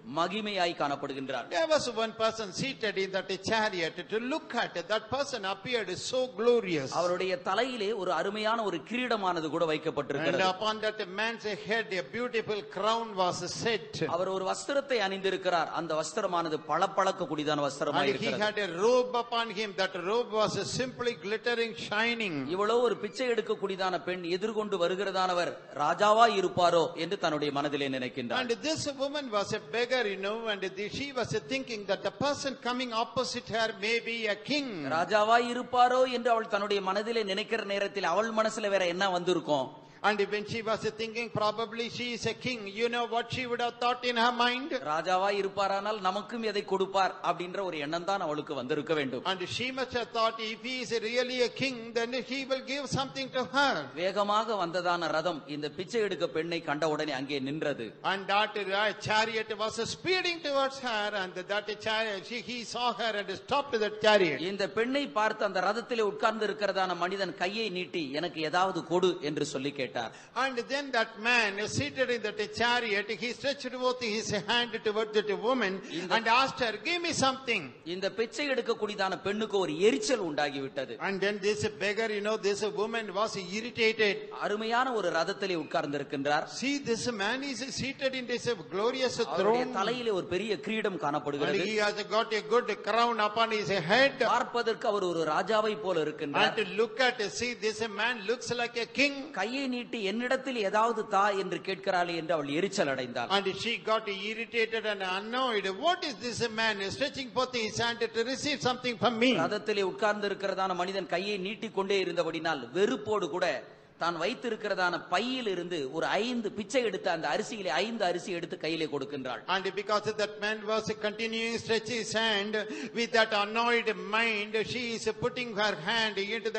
மகிமையாய் காணப்படுகின்றார். There was one person seated in that chariot. To look at that person appeared so glorious. அவருடைய தலையிலே ஒரு அருமையான ஒரு கிரீடமானது கூட And வைக்கப்பட்டிருக்கிறது. upon that man's head a beautiful crown was set. அவர் ஒரு வஸ்திரத்தை அணிந்திருக்கிறார். அந்த வஸ்திரமானது பளபளக்க கூடியதான வஸ்திரமாய் And he இருக்கிறது. had a robe upon him. That robe was simply glittering, shining. இவ்வளவு ஒரு பிச்சை எடுக்கக்கூடியதான பெண் எதிர்கொண்டு வருகிறதானவர் ராஜாவாய் இருப்பாரோ என்று தன்னுடைய மனதிலே நினைக்கின்றார். And this woman was a beggar, and she was thinking that the person coming opposite her may be a king. ராஜாவாய் இருப்பாரோ என்று அவள் தன்னுடைய மனதிலே நினைக்கிற நேரத்தில் அவள் மனசுல வேற என்ன வந்திருக்கும்? And when she was thinking, probably she is a king. You know what she would have thought in her mind? ராஜாவாய் இருப்பாரானால் நமக்கும் எதை கொடுப்பார் அப்படின்ற ஒரு எண்ணம் தான் அவளுக்கு வந்திருக்க வேண்டும். And she must have thought, if he is really a king, then he will give something to her. வேகமாக வந்ததான ரதம் இந்த பிச்சை எடுக்க பெண்ணை கண்ட உடனே அங்கே நின்றது. And that chariot was speeding towards her, and that chariot, he saw her and stopped that chariot. இந்த பெண்ணை பார்த்து அந்த ரதத்திலே உட்கார்ந்து இருக்கிறதான மனிதன் கையை நீட்டி எனக்கு ஏதாவது கொடு என்று சொல்லி கேட்டார். And then that man seated in that chariot, he stretched forth his hand towards that woman and asked her, give me something. இந்த பிச்சை எடுக்கக்கூடியதான பெண்ணுக்கு ஒரு எரிச்சல் உண்டாகிவிட்டது. And then this beggar, this woman was irritated. அருமையான ஒரு ரதத்திலே உட்கார்ந்து இருக்கின்றார். See, this man is seated in this glorious அவருடைய throne. தலையிலே ஒரு பெரிய கிரீடம் And காணப்படுகிறது. he has got a good crown upon his head. பார்ப்பதற்கு அவர் ஒரு ராஜாவை போல And இருக்கின்றார். to look at, see, this man looks like a king. கையை நீட்டி என்னிடத்தில் ஏதாவது தா என்று கேட்கிறாளே என்று அவள் எரிச்சல் அடைந்தாள். And she got irritated and annoyed. What is this man stretching forth his hand to receive something from me? ரதத்திலே உட்கார்ந்து இருக்கிறதான மனிதன் கையை நீட்டிக் கொண்டே இருந்தபடினால் வெறுப்போடு கூட தான் வைத்திருக்கிறதான பையில் இருந்து ஒரு 5 பிச்சை எடுத்து அந்த அரிசியிலே 5 அரிசி எடுத்து கையிலே கொடுக்கின்றாள். And because that man was continuing to stretch his hand with that annoyed mind, she is putting her hand into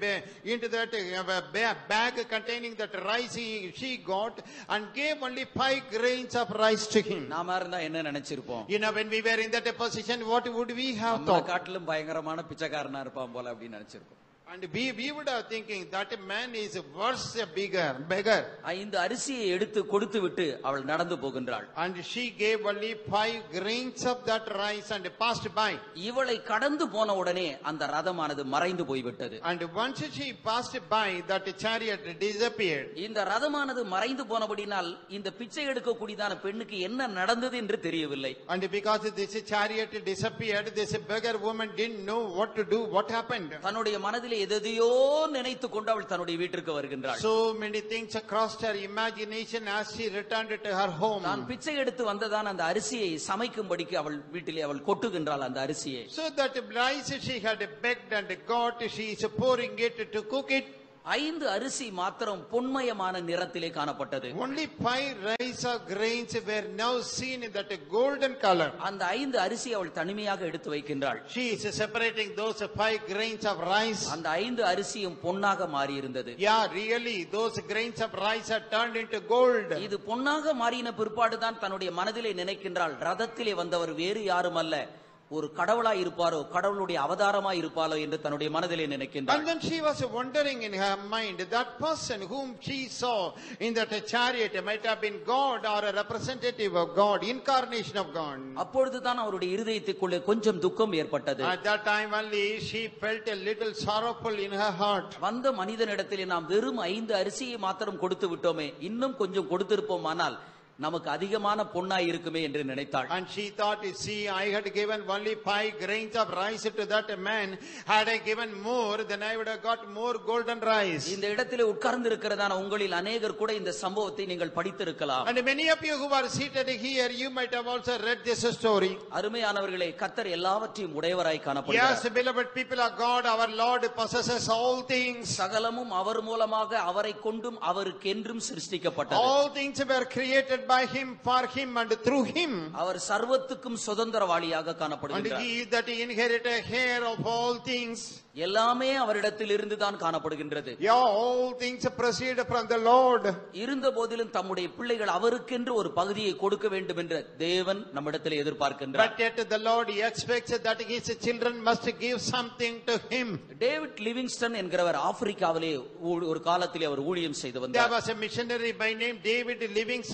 that bag containing that rice she got and gave only 5 grains of rice to him. நாம இருந்தா என்ன நினைச்சிருப்போம்? When we were in that position, what would we have நம்மள thought? காட்டிலும் பயங்கரமான பிச்சைக்காரனா இருப்பான் போல அப்படின்னு நினைச்சிருப்போம். And we would have thinking that man is worse a beggar. 5 அரிசியை எடுத்து கொடுத்து விட்டு அவள் நடந்து போகின்றாள். And she gave only 5 grains of that rice and passed by. இவளை கடந்து போன உடனே அந்த ரதமானது மறைந்து போய்விட்டது. And once she passed by, that chariot disappeared. இந்த ரதமானது மறைந்து போனபடினால் இந்த பிச்சை எடுக்கக்கூடியதான பெண்ணுக்கு என்ன நடந்தது என்று தெரியவில்லை. And because this chariot disappeared, this beggar woman didn't know what to do, what happened. தன்னுடைய மனதிலே எதையோ நினைத்துக் கொண்டு அவள் தன்னுடைய வீட்டிற்கு வருகின்றாள். So many things crossed her imagination as she returned to her home. தான் பிச்சை எடுத்து வந்ததான அந்த அரிசியை சமைக்கும்படிக்கு அவள் வீட்டிலே அவள் கொட்டுகின்றாள் அந்த அரிசியை. So that rice she had begged and got, she is pouring it to cook it. 5 அரிசி மாத்திரம் பொன்மயமான நிறத்திலே காணப்பட்டது. Only 5 rice or grains were now seen in that golden color. அந்த 5 அரிசி அவள் தனிமையாக எடுத்து வைக்கின்றாள். She is separating those 5 grains of rice. அந்த 5 அரிசியும் பொன்னாக மாறி இருந்தது. Yeah, really, those grains of rice are turned into gold. இது பொன்னாக மாறின பிற்பாடுதான் தன்னுடைய மனதிலே நினைக்கின்றாள், ரதத்திலே வந்தவர் வேறு யாரும் அல்ல, ஒரு கடவுளாய் இருப்பாரோ, கடவுளுடைய அவதாரமாய் இருப்பாரோ என்று தன்னுடைய மனதிலே நினைக்கின்றாள். And then she was wondering in her mind, that person whom she saw in that chariot might have been God or a representative of God, incarnation of God. அப்பொழுதுதான் அவருடைய இருதயத்துக்குள்ளே கொஞ்சம் துக்கம் ஏற்பட்டது. At that time only she felt a little sorrowful in her heart. வந்த மனிதனிடத்திலே நாம் வெறும் 5 அரிசியை மாத்திரம் கொடுத்து விட்டோமே, இன்னும் கொஞ்சம் கொடுத்திருப்போமானால் நமக்கு அதிகமான பொன்னாய் இருக்குமே என்று நினைத்தாள். And she thought, see, I had given only 5 grains of rice to that man. Had I given more, then I would have got more golden rice. இந்த இடத்திலே உட்கார்ந்து இருக்கிறதான உங்களில் அநேகர் கூட இந்த சம்பவத்தை நீங்கள் படித்திருக்கலாம். And many of you who are seated here, you might have also read this story. அருமையானவர்களே, கர்த்தர் எல்லாவற்றையும் உடையவராய் காணப்படுகிறார். Yes, beloved people of God, our Lord possesses all things. சகலமும் அவர் மூலமாக அவரை கொண்டும் அவருக்கென்றும் சிருஷ்டிக்கப்பட்டது. All things were created by him, for him and through him. Our சர்வத்துக்கும் சுதந்திரவாளியாக And காணப்படுகிறார். he is that he inherited a heir of all things. எல்லாமே அவரிடத்தில் இருந்துதான் காணப்படுகின்றது. Yeah, all things proceed from the Lord. இருந்த போதிலும் தம்முடைய பிள்ளைகள் அவருக்கென்று ஒரு பகுதியை கொடுக்க வேண்டும் என்று தேவன் நம்மிடத்தில் எதிர்பார்க்கின்றார். But yet the Lord expects that his children must give something to him. David Livingstone என்கிறவர் ஆப்பிரிக்காவிலே ஒரு காலத்திலே அவர் ஊழியம் செய்து There வந்தார். was a missionary by name David Livingstone who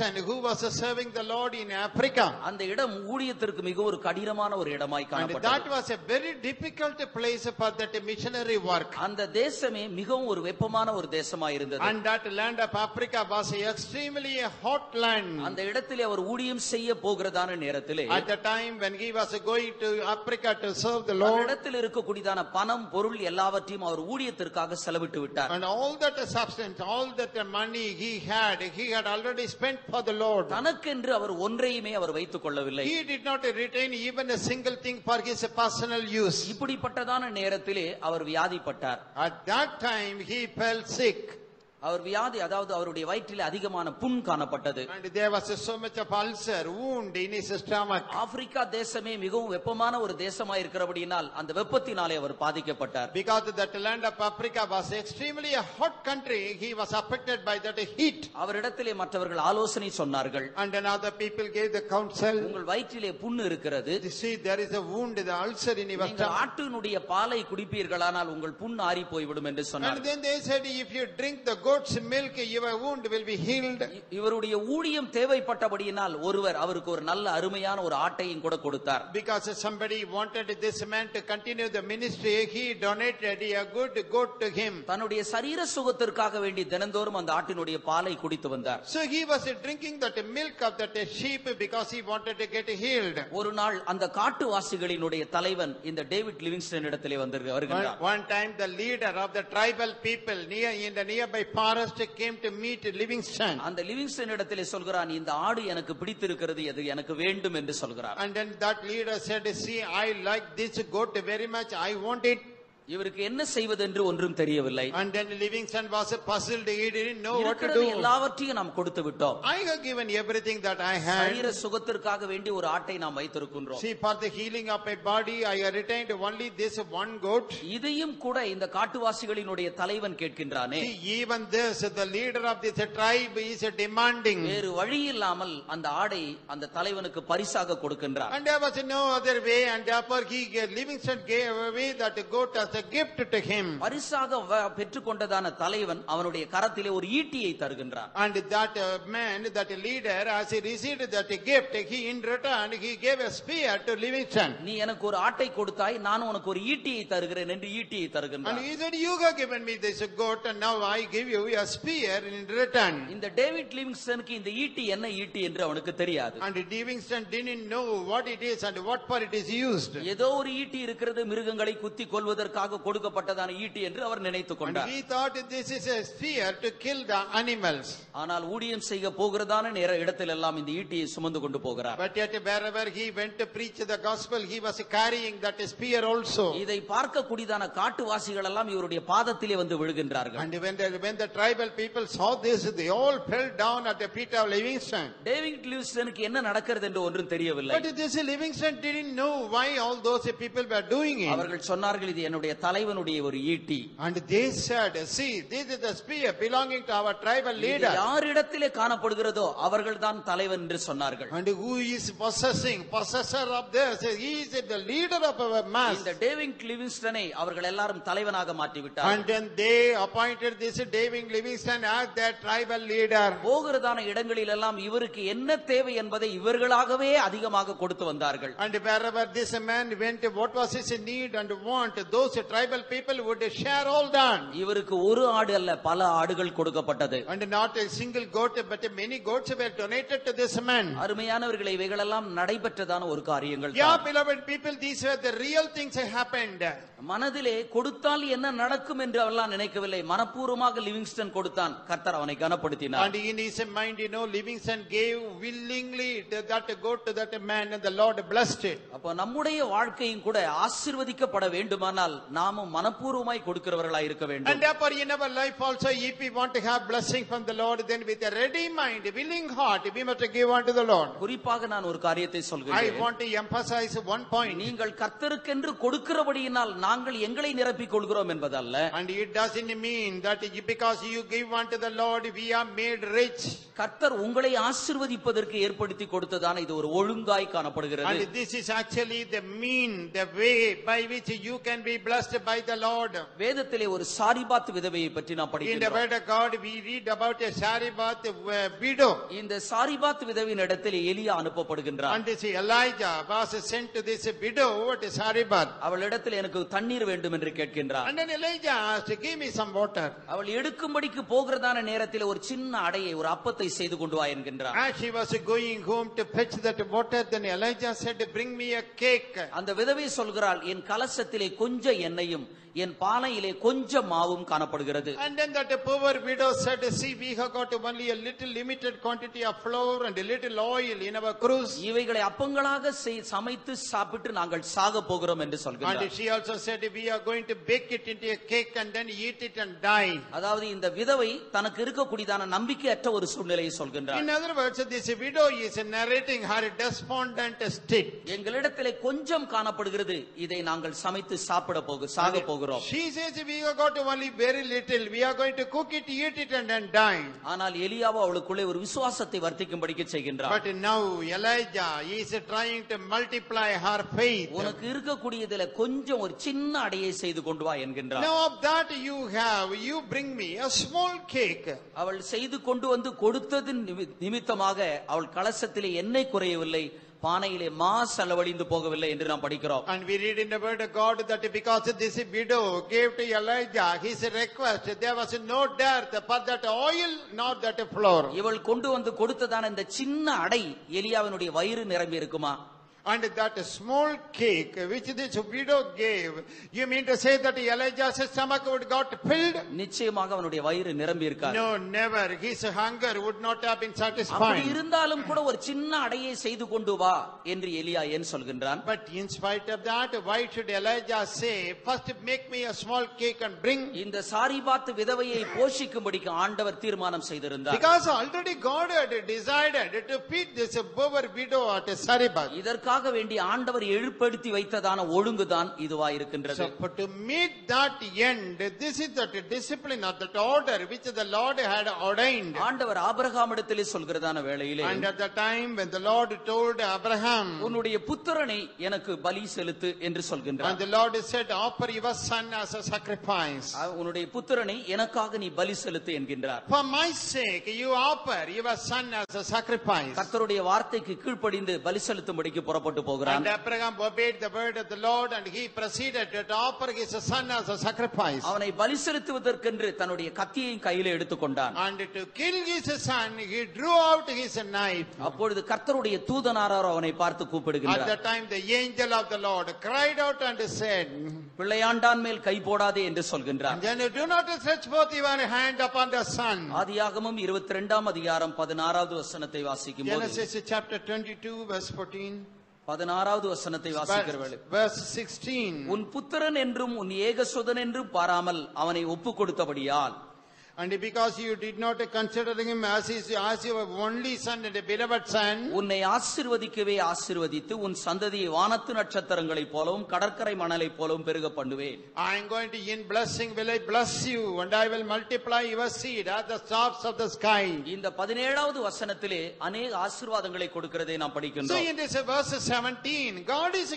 was serving the Lord in Africa. அந்த இடம் ஊழியத்திற்கு மிக ஒரு கடினமான ஒரு இடமாய் And காணப்பட்டது. that was a very difficult place for that missionary work. அந்த தேசமே மிகவும் ஒரு வெப்பமான ஒரு தேசமாய் இருந்தது. And that land of Africa was extremely a hot land. அந்த இடத்திலே அவர் ஊழியம் செய்ய போகிறதான நேரத்திலே At the time when he was going to Africa to serve the அந்த Lord, இடத்தில் இருக்கக்கூடியதான பணம் பொருள் எல்லாவற்றையும் அவர் ஊழியத்திற்காக செலவிட்டு விட்டார். and all that substance, all that money he had already spent for the Lord. தனக்கென்று அவர் ஒன்றையுமே அவர் வைத்துக் கொள்ளவில்லை. He did not retain even a single thing for his personal use. இப்படிப்பட்டதான நேரத்திலே அவர் வியாதிப்பட்டார். At that time he fell sick. அவர் வியாதி, அதாவது அவருடைய வயிற்றிலே அதிகமான புண் காணப்பட்டது. And there was so much of ulcer, wound in his stomach. Africa தேசமே மிகவும் வெப்பமான ஒரு தேசமாய் இருக்கிறபடியினால் அந்த வெப்பத்தினாலே அவர் பாதிக்கப்பட்டார். Because that land of Africa was extremely a hot country, he was affected by that heat. அவரிடத்திலே மற்றவர்கள் ஆலோசனை சொன்னார்கள். And then other people gave the counsel. உங்கள் வயிற்றிலே புண் இருக்கிறது, You see, there is a wound, the ulcer in your நீங்கள் stomach. ஆட்டினுடைய பாலை குடிப்பீர்களானால் உங்கள் புண் ஆறி போய்விடும் என்று And சொன்னார். then they said, if you drink the goat's milk, your wound will be healed. இவருடைய ஊழியம் தேவைப்பட்டபடியினால் ஒருவர் அவருக்கு ஒரு நல்ல அருமையான ஒரு ஆட்டையும் கூட கொடுத்தார். Because somebody wanted this man to continue the ministry, he donated a good goat to him. தன்னுடைய சரீர சுகத்திற்காக வேண்டி தினந்தோறும் அந்த ஆட்டினுடைய பாலை குடித்து வந்தார். So he was drinking that milk of that sheep because he wanted to get healed. ஒரு நாள் அந்த காட்டுவாசிகளினுடைய தலைவன் இந்த டேவிட் லிவிங்ஸ்டன் இடத்திலே வருகிறார். One time the leader of the tribal people in the nearby forest came to meet Livingston. அந்த Livingstone இடத்திலே சொல்கிறான், இந்த ஆடு எனக்கு பிடித்திருக்கிறது, அது எனக்கு வேண்டும் என்று சொல்கிறார். And then that leader said, see, I like this goat very much, I want it. இவருக்கு என்ன செய்வதென்று ஒன்றும் தெரியவில்லை. And then Livingston was puzzled, he didn't know what to இருக்கிறது do. எல்லாவற்றையும் நாம் கொடுத்து விட்டோம். I have given everything that I had. சரீர சுகத்திற்காக வேண்டி ஒரு ஆட்டை நாம் வைத்திருக்கின்றோம். See, for the healing of my body, I have retained only this one goat. இதையும் கூட இந்த காட்டுவாசிகளினுடைய தலைவன் கேட்கின்றானே. See, even this, the leader of this tribe is demanding. வேறு வழி இல்லாமல் அந்த ஆடை அந்த தலைவனுக்கு பரிசாக கொடுக்கின்றார். And there was no other way, and therefore Livingston gave away that goat as a gift to him. பரிசாக பெற்றுக்கொண்டதான தலைவன் அவனுடைய கரத்திலே ஒரு ஈட்டியை தருகின்றான். And that man, that leader, as he received that gift, he in return he gave a spear to Livingston. நீ எனக்கு ஒரு ஆட்டை கொடுத்தாய், நான் உனக்கு ஒரு ஈட்டியை தருகிறேன் என்று ஈட்டியை And தருகின்றான். he said, you have given me this goat, and now I give you a spear in return. இந்த டேவிட் லிவிங்ஸ்டனுக்கு இந்த ஈட்டி என்ன ஈட்டி என்று அவனுக்கு தெரியாது. And Livingston didn't know what it is and what for it is used. ஏதோ ஒரு ஈட்டி இருக்கிறது, மிருகங்களை குத்தி கொல்வதற்காக கொடுக்கப்பட்டதான ஈட்டி என்று அவர் நினைத்துக் And கொண்டார். he thought this is a spear to kill the animals. ஆனால் ஊழியம் செய்ய போகிறதான இடத்திலெல்லாம் இந்த ஈட்டியை சுமந்து கொண்டு போகிறார். But yet wherever he went to preach the gospel, he was carrying that spear also. இதை பார்க்கக்கூடியதான காட்டுவாசிகள் எல்லாம் இவருடைய பாதத்திலே வந்து விழுகின்றார்கள். And when the tribal people saw this, they all fell down at the feet of Livingston. David லிவிங்ஸ்டனுக்கு என்ன நடக்கிறது என்று ஒன்றும் தெரியவில்லை. But this Livingston didn't know why all those people were doing it. அவர்கள் சொன்னார்கள், இது என்னுடைய தலைவனுடைய ஒரு ஈட்டி. And they said, see, this is the spear belonging to our tribal leader. யாரிடத்திலே காணப்படுகிறதோ அவர்கள்தான் தலைவன் என்று சொன்னார்கள். And who is possessor of this? He is the leader of our mass. இந்த டேவிட் லிவிங்ஸ்டனை அவர்கள் எல்லாரும் தலைவனாக மாற்றி விட்டார்கள். And then they appointed this David Livingston as their tribal leader. போகிறதான இடங்களில் எல்லாம் இவருக்கு என்ன தேவை என்பதை இவர்களாகவே அதிகமாக கொடுத்து வந்தார்கள். And wherever this man went, what was his need and want, those tribal people would share all that. இவருக்கு ஒரு ஆடு அல்ல, பல ஆடுகள் கொடுக்கப்பட்டது. And not a single goat, but many goats were donated to this man. அருமையானவர்களே, இவைகளெல்லாம் நடைபெற்றதான ஒரு காரியங்கள். Yeah, beloved people, these were the real things that happened. மனதிலே கொடுத்தால் என்ன நடக்கும் என்று அவெல்லாம் நினைக்கவில்லை. மனப்பூர்வமாக லிவிங்ஸ்டன் கொடுத்தான், கர்த்தர் அவனை கனப்படுத்தினார். And in his mind, Livingston gave willingly that goat to that man, and the Lord blessed it. அப்ப நம்முடைய வாழ்க்கையும் கூட ஆசீர்வதிக்கப்பட வேண்டுமானால் நாமும் மனப்பூர்வமாய் கொடுக்கிறவர்களாய் இருக்க வேண்டும். And therefore in our life also, if we want to have blessing from the Lord, then with a ready mind, willing heart, we must give unto the Lord. குறிப்பாக நான் ஒரு காரியத்தை I சொல்கிறேன். want to emphasize one point. நீங்கள் கர்த்தருக்கென்று கொடுக்கிறபடியினால் நாங்கள் எங்களை நிரப்பிக் கொள்கிறோம் என்பதல்ல. And it doesn't mean that because you give unto the Lord, we are made rich. கர்த்தர் உங்களை ஆசீர்வதிப்பதற்கு ஏற்படுத்தி கொடுத்ததான இது ஒரு ஒழுங்காய் காணப்படுகிறது. And this is actually the mean, the way by which you can be blessed blessed by the Lord. வேதத்திலே ஒரு சாரிபாத் விதவையை பற்றி நாம் In the படிக்கிறோம். word of God, we read about a Sariphat widow. இந்த சாரிபாத் விதவின் இடத்திலே எலியா அனுப்பப்படுகின்றார். And this Elijah was sent to this widow at Sariphat. அவள் இடத்தில் எனக்கு தண்ணீர் வேண்டும் என்று கேட்கின்றார். And then Elijah asked, give me some water. அவள் எடுக்கும்படிக்கு போகிறதான நேரத்தில் ஒரு சின்ன அடையை ஒரு அப்பத்தை செய்து கொண்டு வா என்கின்றார். As she was going home to fetch that water, then Elijah said, bring me a cake. அந்த விதவை சொல்கிறாள், என் கலசத்திலே கொஞ்சம் எண்ணெயும் என் பானையிலே கொஞ்சம் மாவும் காணப்படுகிறது. And then that poor widow said, see, we have got only a little limited quantity of flour and a little oil in our cruse. இவைகளை அப்பங்களாக சமைத்து சாப்பிட்டு நாங்கள் சாக போகிறோம் என்று சொல்கிறார். And she also said, we are going to bake it into a cake and then eat it and die. அதாவது இந்த விதவை தனக்கு இருக்கக்கூடியதான நம்பிக்கையற்ற ஒரு சூழ்நிலையை சொல்கின்றார். In other words, this widow is narrating her despondent state. எங்களிடத்திலே கொஞ்சம் காணப்படுகிறது, இதை நாங்கள் சமைத்து சாக போகிறோம். She says, we have got only very little, we are going to cook it, eat it and then die. ஆனால் எலியாவோ அவளுக்குள்ளே ஒரு விசுவாசத்தை வர்த்திக்கும்படிக்கு செய்கின்றார். But now Elijah is trying to multiply her faith. உனக்கு இருக்கக்கூடியதிலே கொஞ்சம் ஒரு சின்ன அடையை செய்து கொண்டு வா என்கின்றார். Now of that you bring me a small cake. அவள் செய்து கொண்டு வந்து கொடுத்ததின் நிமித்தமாக அவள் கலசத்திலே எண்ணெய் குறையவில்லை, பானையிலே மா செலவழிந்து போகவில்லை என்று நாம் படிக்கிறோம். And we read in the word of God that because this widow gave to Elijah his request, there was no dearth for that oil nor that flour. இவள் கொண்டு வந்து கொடுத்ததான இந்த சின்ன அடை எலியாவினுடைய வயிறு நிரம்பி இருக்குமா? And that small cake which this widow gave, you mean to say that Elijah's stomach would got filled? நிச்சயமாக அவனுடைய வயிறு நிரம்பி இருக்காது. No, never. His hunger would not have been அப்படி satisfied. இருந்தாலும் கூட ஒரு சின்ன அடையை செய்து கொண்டு வா என்று எலியா ஏன் சொல்கின்றான்? But in spite of that, why should Elijah say, first make me a small cake and bring? இந்த சாரிபாத் விதவையை போஷிக்கும்படிக்கு ஆண்டவர் தீர்மானம் செய்திருந்தார். Because already God had decided to feed this poor widow at Sariphat. இதற்காக வேண்டி ஆண்டவர் எழுப்படுத்தி வைத்ததான ஒழுங்குதான் இதுவா இருக்கின்றது. So but to meet that end, this is the discipline of that order which the Lord had ordained. ஆண்டவர் ஆபிரகாமிடத்திலே சொல்கிறதான வேளையிலே, And at the time when the Lord told Abraham, உன்னுடைய புத்திரனை எனக்கு பலி செலுத்து என்று and சொல்கின்றார். the Lord said, offer your son as a sacrifice. உன்னுடைய புத்திரனை எனக்காக நீ பலி செலுத்து என்கின்றார். For my sake you offer your son as a sacrifice. கர்த்தருடைய வார்த்தைக்கு கீழ்ப்படிந்து பலி செலுத்தும்படிக்கு புறப்பட்டு போகிறான். And Abraham obeyed the word of the Lord and he proceeded to offer his son as a sacrifice. அவனை பலி செலுத்துவதற்கென்று தன்னுடைய கத்தியை கையிலே எடுத்துக்கொண்டான். And to kill his son, he drew out his knife. அப்பொழுது கர்த்தருடைய தூதனாரோ அவனை பார்த்து At கூப்பிடுகின்றார். that time the angel of the Lord cried out and said, பிள்ளையாண்டான் மேல் கை போடாதே என்று சொல்கின்றார். then do not stretch forth your hand upon the son. ஆதியாகமம் 22ஆம் அதிகாரம் 16வது வசனத்தை வாசிக்கும்போது, Genesis chapter 22 verse 14. 16வது வசனத்தை வாசிக்கிற வேளை, Verse 16. உன் புத்திரன் என்றும் உன் ஏகசுதன் என்றும் பாராமல் அவனை ஒப்பு கொடுத்தபடியால், And because you did not consider him as your only son and a beloved son, உன்னை ஆசீர்வதிக்கவே ஆசீர்வதித்து உன் சந்ததியை வானத்து நட்சத்திரங்களைப் போலவும் கடற்கரை மணலைப் போலவும் பெருக பண்ணுவேன். I am going to in blessing will I bless you, and I will multiply your seed as the stars of the sky. இந்த 17வது வசனத்திலே அநேக ஆசீர்வாதங்களை கொடுக்கிறதை நாம் So படிக்கின்றோம். in this verse 17, God is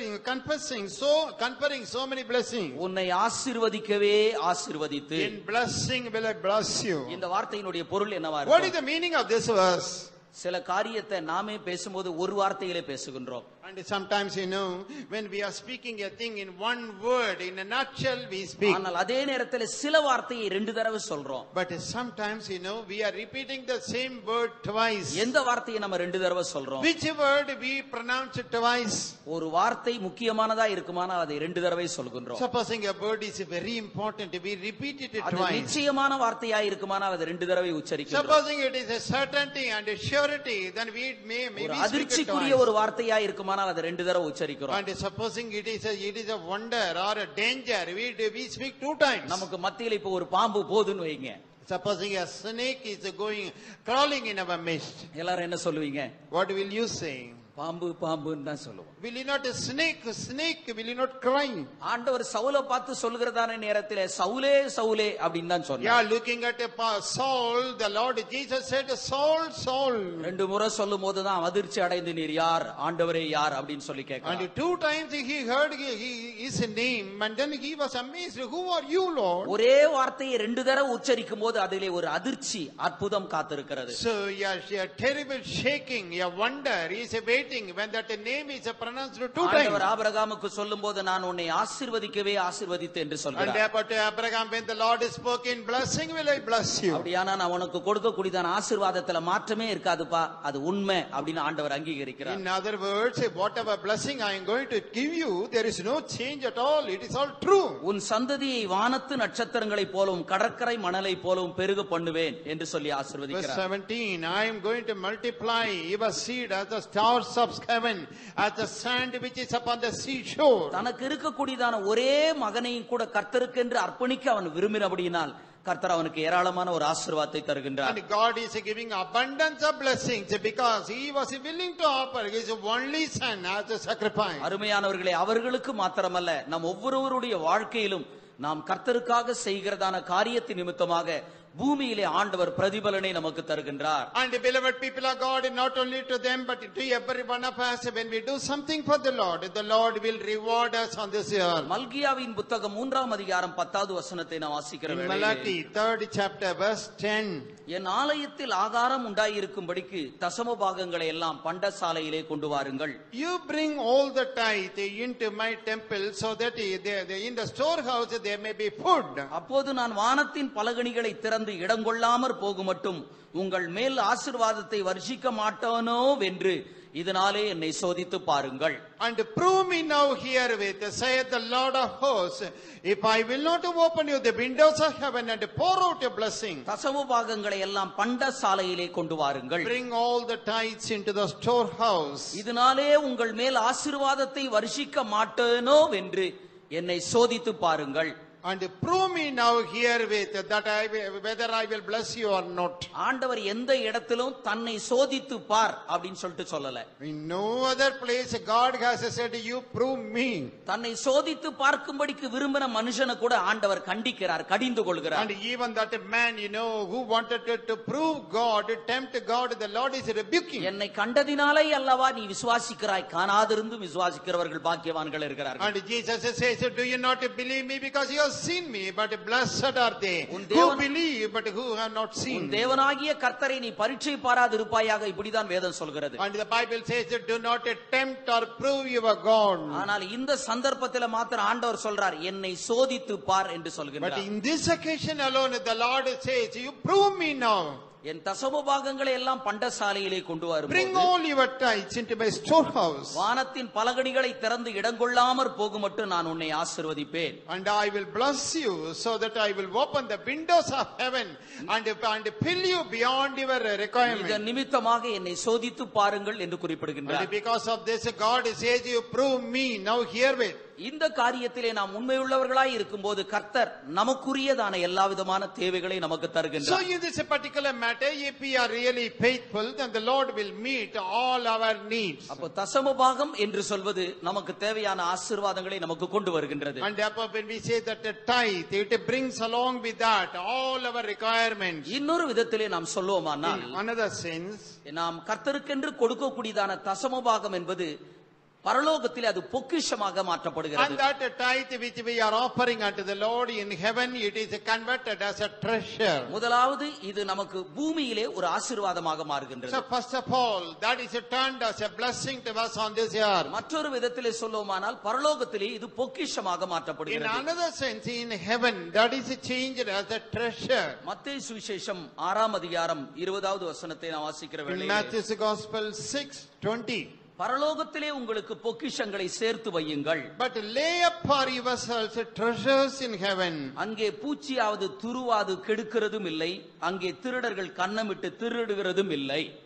conferring so many blessings. உன்னை ஆசீர்வதிக்கவே ஆசீர்வதித்து. In blessing will I bless you. இந்த வார்த்தையினுடைய பொருள் என்னவா What is இருக்கும்? the meaning of this verse? சில காரியத்தை நாமே பேசும்போது ஒரு வார்த்தையிலே பேசுகின்றோம். And sometimes when we are speaking a thing in one word, in a nutshell we speak. ஆனால் அதே நேரத்தில் சில வார்த்தையை 2 தடவை சொல்றோம். But sometimes we are repeating the same word twice. எந்த வார்த்தையை நம்ம 2 தடவை சொல்றோம்? Which word we pronounce twice? ஒரு வார்த்தை முக்கியமானதா இருக்குமானால் அதை 2 தடவை சொல்கின்றோம். Supposing a word is very important, we repeat it அது twice. நிச்சயமான வார்த்தையா இருக்குமானால் அதை 2 தடவை உச்சரிக்கின்றோம். Supposing it is a certainty and a surety, then we may ஒரு speak it அதிர்ச்சிக்குரிய twice. ஒரு வார்த்தையா இருக்குமானால் அதை 2 தடவை உச்சரிக்கிறோம். And supposing it is a wonder or a danger, we speak 2 times. நமக்கு மத்தியில இப்ப ஒரு பாம்பு போதுன்னு வைங்க. Supposing a snake is crawling in our midst, எல்லாரும் என்ன சொல்லுவீங்க? what will you say? பாம்பு பாம்புன்னு தான் சொல்லுவோம். Will you not snake, snake, will you not cry? ஆண்டவர் சவுலை பார்த்து சொல்கிறதான நேரத்திலே சவுலே சவுலே அப்படின்னு தான் சொன்னார். Yeah, looking at Saul, the Lord Jesus said, Saul, Saul. ரெண்டு முறை சொல்லும் போதுதான் அதிர்ச்சி அடைந்து நீர் யார் ஆண்டவரே யார் அப்படின்னு சொல்லி கேட்கிறார். And 2 times he heard his name, and then he was amazed. Who are you, Lord? ஒரே வார்த்தையை 2 தடவை உச்சரிக்கும் போது அதிலே ஒரு அதிர்ச்சி அற்புதம் காத்திருக்கிறது. So a terrible shaking, a wonder is waiting when that name is pronounced 2 times. ஆண்டவர் ஆபிரகாமுக்கு சொல்லும்போது நான் உன்னை ஆசீர்வதிக்கவே ஆசீர்வதித்தேன் என்று And சொல்கிறார். about Abraham, when the Lord spoke in blessing, will I bless you? அப்படியானா நான் உனக்கு கொடுக்கக்கூடியதான ஆசீர்வாதத்துல மாற்றமே இருக்காதுப்பா, அது உண்மை அப்படின்னு ஆண்டவர் அங்கீகரிக்கிறார். In other words, whatever blessing I am going to give you, there is no change at all. It is all true. உன் சந்ததியை வானத்து நட்சத்திரங்களை போலவும் கடற்கரை மணலை போலவும் பெருக பண்ணுவேன் என்று சொல்லி Verse ஆசீர்வதிக்கிறார். 17, I am going to multiply your seed as the stars of heaven, as the sand which is upon the seashore. தனக்கு இருக்கக்கூடியதான ஒரே மகனையும் கூட கர்த்தருக்கென்று அர்ப்பணிக்க அவன் விரும்பினபடியினால் கர்த்தர் அவனுக்கு ஏராளமான ஒரு ஆசீர்வாதத்தை தருகின்றார். And God is giving abundance of blessings because he was willing to offer his only son as a sacrifice. அருமையானவர்களே, அவர்களுக்கு மாத்திரமல்ல நம் ஒவ்வொருவருடைய வாழ்க்கையிலும் நாம் கர்த்தருக்காக செய்கிறதான காரியத்தின் நிமித்தமாக பூமியிலே ஆண்டவர் பிரதிபலனை நமக்கு தருகின்றார். And beloved people of God, not only to them but to every one of us, when we do something for the Lord will reward us on this earth. மல்கியாவின் புத்தகம் 3ஆம் அதிகாரம் 10வது வசனத்தை நாம் வாசிக்கிற In வேளையிலே, Malachi 3rd chapter verse 10, என் ஆலயத்தில் ஆகாரம் உண்டாயிருக்கும்படிக்கு தசம பாகங்களை எல்லாம் பண்டசாலையிலே கொண்டு வாருங்கள். you bring all the tithe into my temple so that in the storehouse there may be food. அப்போது நான் வானத்தின் பலகணிகளை திறந்து இடங்கொள்ளாமற் போகுமட்டும் உங்கள் மேல் ஆசீர்வாதத்தை வர்ஷிக்க மாட்டானோ வென்று இதனாலே என்னை சோதித்து பாருங்கள். And prove me now herewith, saith the Lord of hosts, if I will not open you the windows of heaven and pour out a blessing. தசம பாகங்களை எல்லாம் பண்டசாலையிலே கொண்டு வாருங்கள். Bring all the tithes into the storehouse. இதனாலே உங்கள் மேல் ஆசீர்வாதத்தை வர்ஷிக்க மாட்டேனோ வென்று என்னை சோதித்து பாருங்கள். And prove me now herewith that whether I will bless you or not. ஆண்டவர் எந்த இடத்திலும் தன்னை சோதித்து பார் அப்படின்னு சொல்லிட்டு சொல்லல. In no other place God has said, you prove me. தன்னை சோதித்து பார்க்கும்படிக்கு விரும்பின மனுஷனை கூட ஆண்டவர் கண்டிக்கிறார், கடிந்து கொள்கிறார். And even that man, who wanted to prove God, tempt God, the Lord is rebuking. என்னை கண்டதினாலே அல்லவா நீ விசுவாசிக்கிறாய், காணாதிருந்தும் விசுவாசிக்கிறவர்கள் பாக்கியவான்கள் இருக்கிறார்கள். And Jesus says, do you not believe me because you have seen me, but blessed are they who believe but who have not seen. உன் தேவனாகிய கர்த்தரை நீ பரீட்சை பாராதிருப்பாயாக, இப்படிதான் வேதம் சொல்கிறது. And the Bible says, do not tempt or prove your God. ஆனால் இந்த சந்தர்ப்பத்தில் மாத்திரம் ஆண்டவர் சொல்றார், என்னை சோதித்து பார் என்று But சொல்கிறார். in this occasion alone, the Lord says, you prove me now. என் தசம பாகங்களை எல்லாம் பண்டசாலையிலே கொண்டு Bring வரும்போது all your tithes into my storehouse. வானத்தின் பலகணிகளை திறந்து இடங்கொள்ளாமற் போகுமட்டும் நான் உன்னை ஆசீர்வதிப்பேன். And I will bless you so that I will open the windows of heaven and fill you beyond your requirement. இதன் நிமித்தமாக என்னை சோதித்து பாருங்கள் என்று குறிப்பிடுகின்றார். And because of this, God says, you prove me now herewith. இந்த காரியத்திலே நாம் உண்மையுள்ளவர்களாய் இருக்கும்போது கர்த்தர் நமக்குரியதான எல்லா விதமான தேவைகளை நமக்கு So தருகின்றார். in this particular matter, if we are really faithful, then the Lord will meet all our needs. அப்போ தசம பாகம் என்று சொல்வது நமக்கு தேவையான ஆசீர்வாதங்களை நமக்கு கொண்டு வருகின்றது. And therefore when we say that the tithe, it brings along with that all our requirements. இன்னொரு விதத்திலே நாம் சொல்லுவோமானால், In another sense, நாம் கர்த்தருக்கென்று கொடுக்கக்கூடியதான தசம பாகம் என்பது பரலோகத்திலே அது பொக்கிஷமாக மாற்றப்படுகிறது. and that tithe which we are offering unto the Lord in heaven, it is converted as a treasure. முதலாவது இது நமக்கு பூமியிலே ஒரு ஆசீர்வாதமாக மாறுகின்றது. So first of all, that is turned as a blessing to us on this earth. மற்றொரு விதத்திலே சொல்லுவோமானால் பரலோகத்திலே இது பொக்கிஷமாக In மாற்றப்படுகிறது. another sense, in heaven, that is changed as a treasure. மத்தேயு சுவிசேஷம் 6ஆம் அதிகாரம் 20வது வசனத்தை நாம் வாசிக்கிற In வேளையிலே, Matthew's Gospel 6:20. பரலோகத்திலே உங்களுக்கு பொக்கிஷங்களை சேர்த்து வையுங்கள், But lay up for yourselves treasures in heaven. அங்கே பூச்சியாவது துருவாது கெடுக்கிறதும் இல்லை, அங்கே திருடர்கள் கன்னமிட்டு திருடுகிறதும் இல்லை.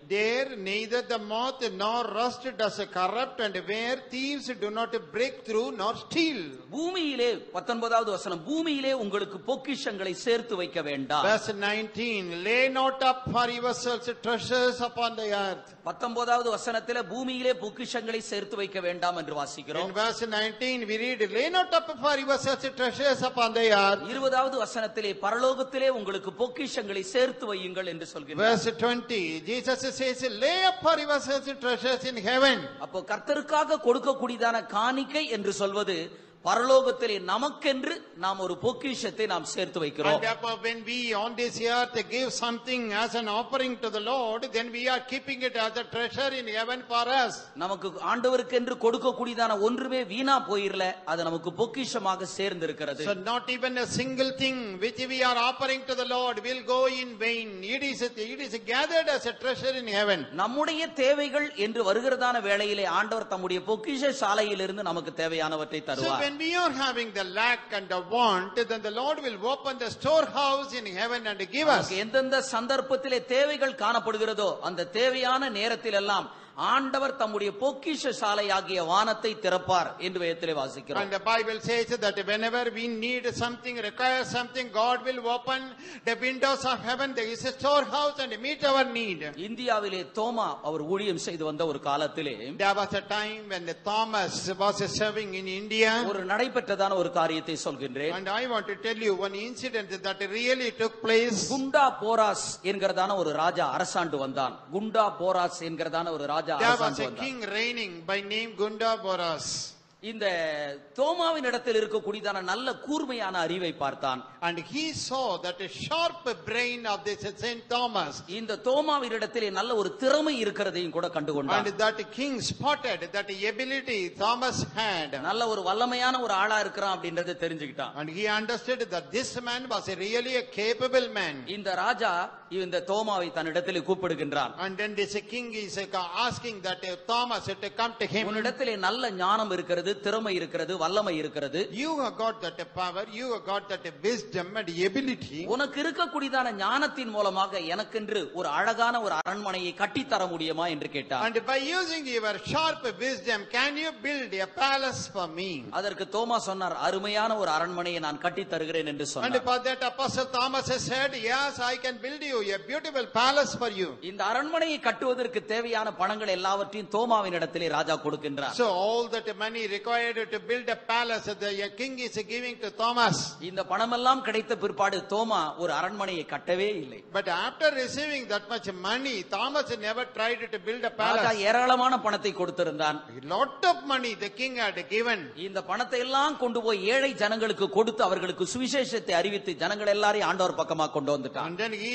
there neither the moth nor rust does corrupt, and where thieves do not break through nor steal. பூமியிலே 19வது வசனம், பூமியிலே உங்களுக்கு பொக்கிஷங்களை சேர்த்து வைக்க வேண்டாம். Verse 19, lay not up for yourselves treasures upon the earth. 19வது வசனத்திலே பூமியிலே பொக்கிஷங்களை சேர்த்து வைக்க வேண்டாம் என்று வாசிக்கிறோம். In verse 19 we read, lay not up for yourselves treasures upon the earth. 20வது வசனத்திலே பரலோகத்திலே உங்களுக்கு பொக்கிஷங்களை சேர்த்து வையுங்கள் என்று சொல்கிறார். Verse 20, Jesus says, lay up for yourselves treasures in heaven. அப்போ கர்த்தருக்காக கொடுக்கக்கூடியதான காணிக்கை என்று சொல்வது பரலோகத்திலே நமக்கென்று நாம் ஒரு பொக்கிஷத்தை நாம் சேர்த்து வைக்கிறோம். And therefore when we on this earth give something as an offering to the Lord, then we are keeping it as a treasure in heaven for us. நமக்கு ஆண்டவருக்கென்று கொடுக்கக்கூடியதான ஒன்றுமே வீணா போயிரல, அது நமக்கு பொக்கிஷமாக சேர்ந்திருக்கிறது. So not even a single thing which we are offering to the Lord will go in vain. It is gathered as a treasure in heaven. நம்முடைய தேவைகள் என்று வருகிறதான வேளையிலே ஆண்டவர் தம்முடைய பொக்கிஷ சாலையிலிருந்து நமக்கு தேவையானவற்றை So தருவார். when we are having the lack and the want, then the Lord will open the storehouse in heaven and give us. நமக்கு எந்தெந்த சந்தர்ப்பத்திலே தேவைகள் காணப்படுகிறதோ அந்த தேவையான நேரத்தில் எல்லாம் ஆண்டவர் தம்முடைய பொக்கிஷ சாலையாகிய வானத்தை திறப்பார் என்று வேதத்திலே வாசிக்கிறோம். And the Bible says that whenever we need something, require something, God will open the windows of heaven. There is a storehouse and meet our need. இந்தியாவிலே தோமா அவர் ஊழியம் செய்து வந்த ஒரு காலத்திலே There was a time when Thomas was serving in India. ஒரு நடைபெற்றதான ஒரு காரியத்தை சொல்கின்றேன். And I want to tell you one incident that really took place. குண்டா போராஸ் என்கிறதான ஒரு ராஜா அரசாண்டு வந்தான். குண்டா போராஸ் என்கிறதான ஒரு ராஜா There was அரசாண்டு a வந்தான். king reigning by name Gunda Boras. இந்த தோமாவின் இடத்தில் இருக்கக்கூடியதான நல்ல கூர்மையான அறிவை பார்த்தான். And he saw that a sharp brain of this Saint Thomas. இந்த தோமாவின் இடத்திலே நல்ல ஒரு திறமை இருக்கிறதையும் கூட கண்டுகொண்டான். And that king spotted that ability Thomas had. நல்ல ஒரு வல்லமையான ஒரு ஆளா இருக்கிறான் அப்படின்றதை தெரிஞ்சுக்கிட்டான். And he understood that this man was really a capable man. இந்த ராஜா இந்த தோமாவை தன்னிடத்திலே கூப்பிடுகின்றான். And then this king is asking that Thomas to come to him. உன்னிடத்திலே நல்ல ஞானம் இருக்கிறது, திறமை இருக்கிறது, வல்லமை இருக்கிறது. You have got that power, you have got that wisdom and ability. உனக்கு இருக்கக்கூடியதான ஞானத்தின் மூலமாக எனக்கென்று ஒரு அழகான ஒரு அரண்மனையை கட்டித் தர முடியுமா என்று கேட்டார். And by using your sharp wisdom, can you build a palace for me? அதற்கு தோமா சொன்னார், அருமையான ஒரு அரண்மனையை நான் கட்டித் தருகிறேன் என்று And சொன்னார். for that Apostle Thomas has said, yes, I can build you a beautiful palace for you. இந்த அரண்மனையை கட்டுவதற்கு தேவையான பணங்கள் எல்லாவற்றையும் தோமாவின் இடத்திலே ராஜா கொடுக்கின்றார். So all that money required to build a palace, the king is giving to Thomas. இந்த பணமெல்லாம் கிடைத்த பிற்பாடு தோமா ஒரு அரண்மனையை கட்டவே இல்லை. But after receiving that much money, Thomas never tried to build a Raja palace. ஏராளமான பணத்தை கொடுத்திருந்தான். A lot of money the king had given. இந்த பணத்தை எல்லாம் கொண்டு போய் ஏழை ஜனங்களுக்கு கொடுத்து அவர்களுக்கு சுவிசேஷத்தை அறிவித்து ஜனங்கள் எல்லாரையும் ஆண்டவர் பக்கமா கொண்டு வந்துட்டான். And then he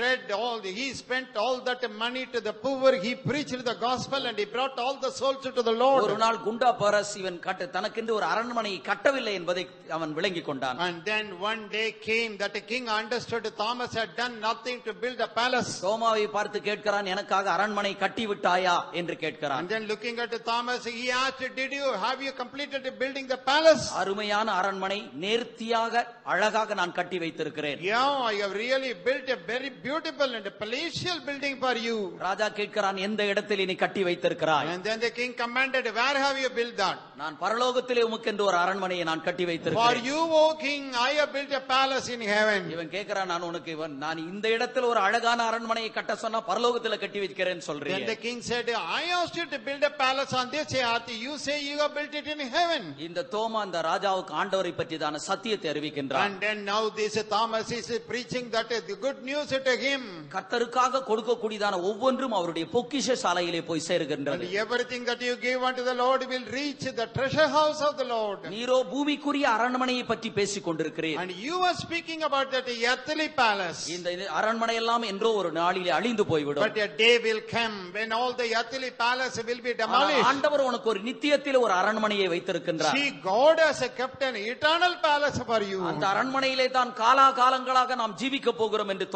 spent all that money to the poor. He preached the gospel and he brought all the souls to the ஒரு Lord. நாள் குண்டா போராஸ் இவன் தனக்கென்று ஒரு அரண்மனையை கட்டவில்லை என்பதை அவன் விளங்கிக் கொண்டான். And then one day came that the king understood Thomas had done nothing to build a palace. தோமாவை பார்த்து கேட்கிறான், எனக்காக அரண்மனை கட்டி விட்டாயா என்று கேட்கிறான். And then looking at Thomas, he asked, have you completed building the palace? அருமையான அரண்மனை நேர்த்தியாக அழகாக நான் கட்டி வைத்திருக்கிறேன். Yeah, I have really built a very beautiful and a palatial building for you. ராஜா கேட்கிறான், எந்த இடத்தில் நீ கட்டி வைத்திருக்கிறாய்? And then the king commanded, where have you built that? நான் பரலோகத்திலே உமக்கென்று ஒரு அரண்மனையை நான் கட்டி For வைத்திருக்கிறேன். you, O king, I have built a palace in heaven. இவன் கேட்கிறான், நான் இந்த இடத்துல ஒரு அழகான அரண்மனையை கட்ட சொன்னா பரலோகத்துல கட்டி வைக்கிறேன்னு Then சொல்றேன். the king said, I asked you to build a palace on this earth. You say you have built it in heaven. இந்த தோமா அந்த ராஜாவுக்கு ஆண்டவரை பற்றிதான சத்தியத்தை அறிவிக்கின்றான். And then now this Thomas is preaching that the good news to him. கர்த்தருக்காக கொடுக்கக்கூடியதான ஒவ்வொன்றும் அவருடைய பொக்கிஷ சாலையிலே போய் And சேருகின்றது. everything that you give unto the Lord will reach the treasure house of the Lord. நீரோ பூமிக்குரிய அரண்மனையை பற்றி பேசிக் கொண்டிருக்கிறேன். And you are speaking about that earthly palace. இந்த அரண்மனை எல்லாம் என்றோ ஒரு நாளிலே அழிந்து போய்விடும். But a day will come when all the earthly palace will be ஆனால் demolished. ஆண்டவர் உனக்கு ஒரு நித்தியத்திலே ஒரு அரண்மனையை வைத்திருக்கின்றார். See, God has kept an eternal palace for you. அந்த அரண்மனையிலே தான் காலாகாலங்களாக நாம் ஜீவிக்க போகிறோம் என்று தோமா சொல்கிறார்.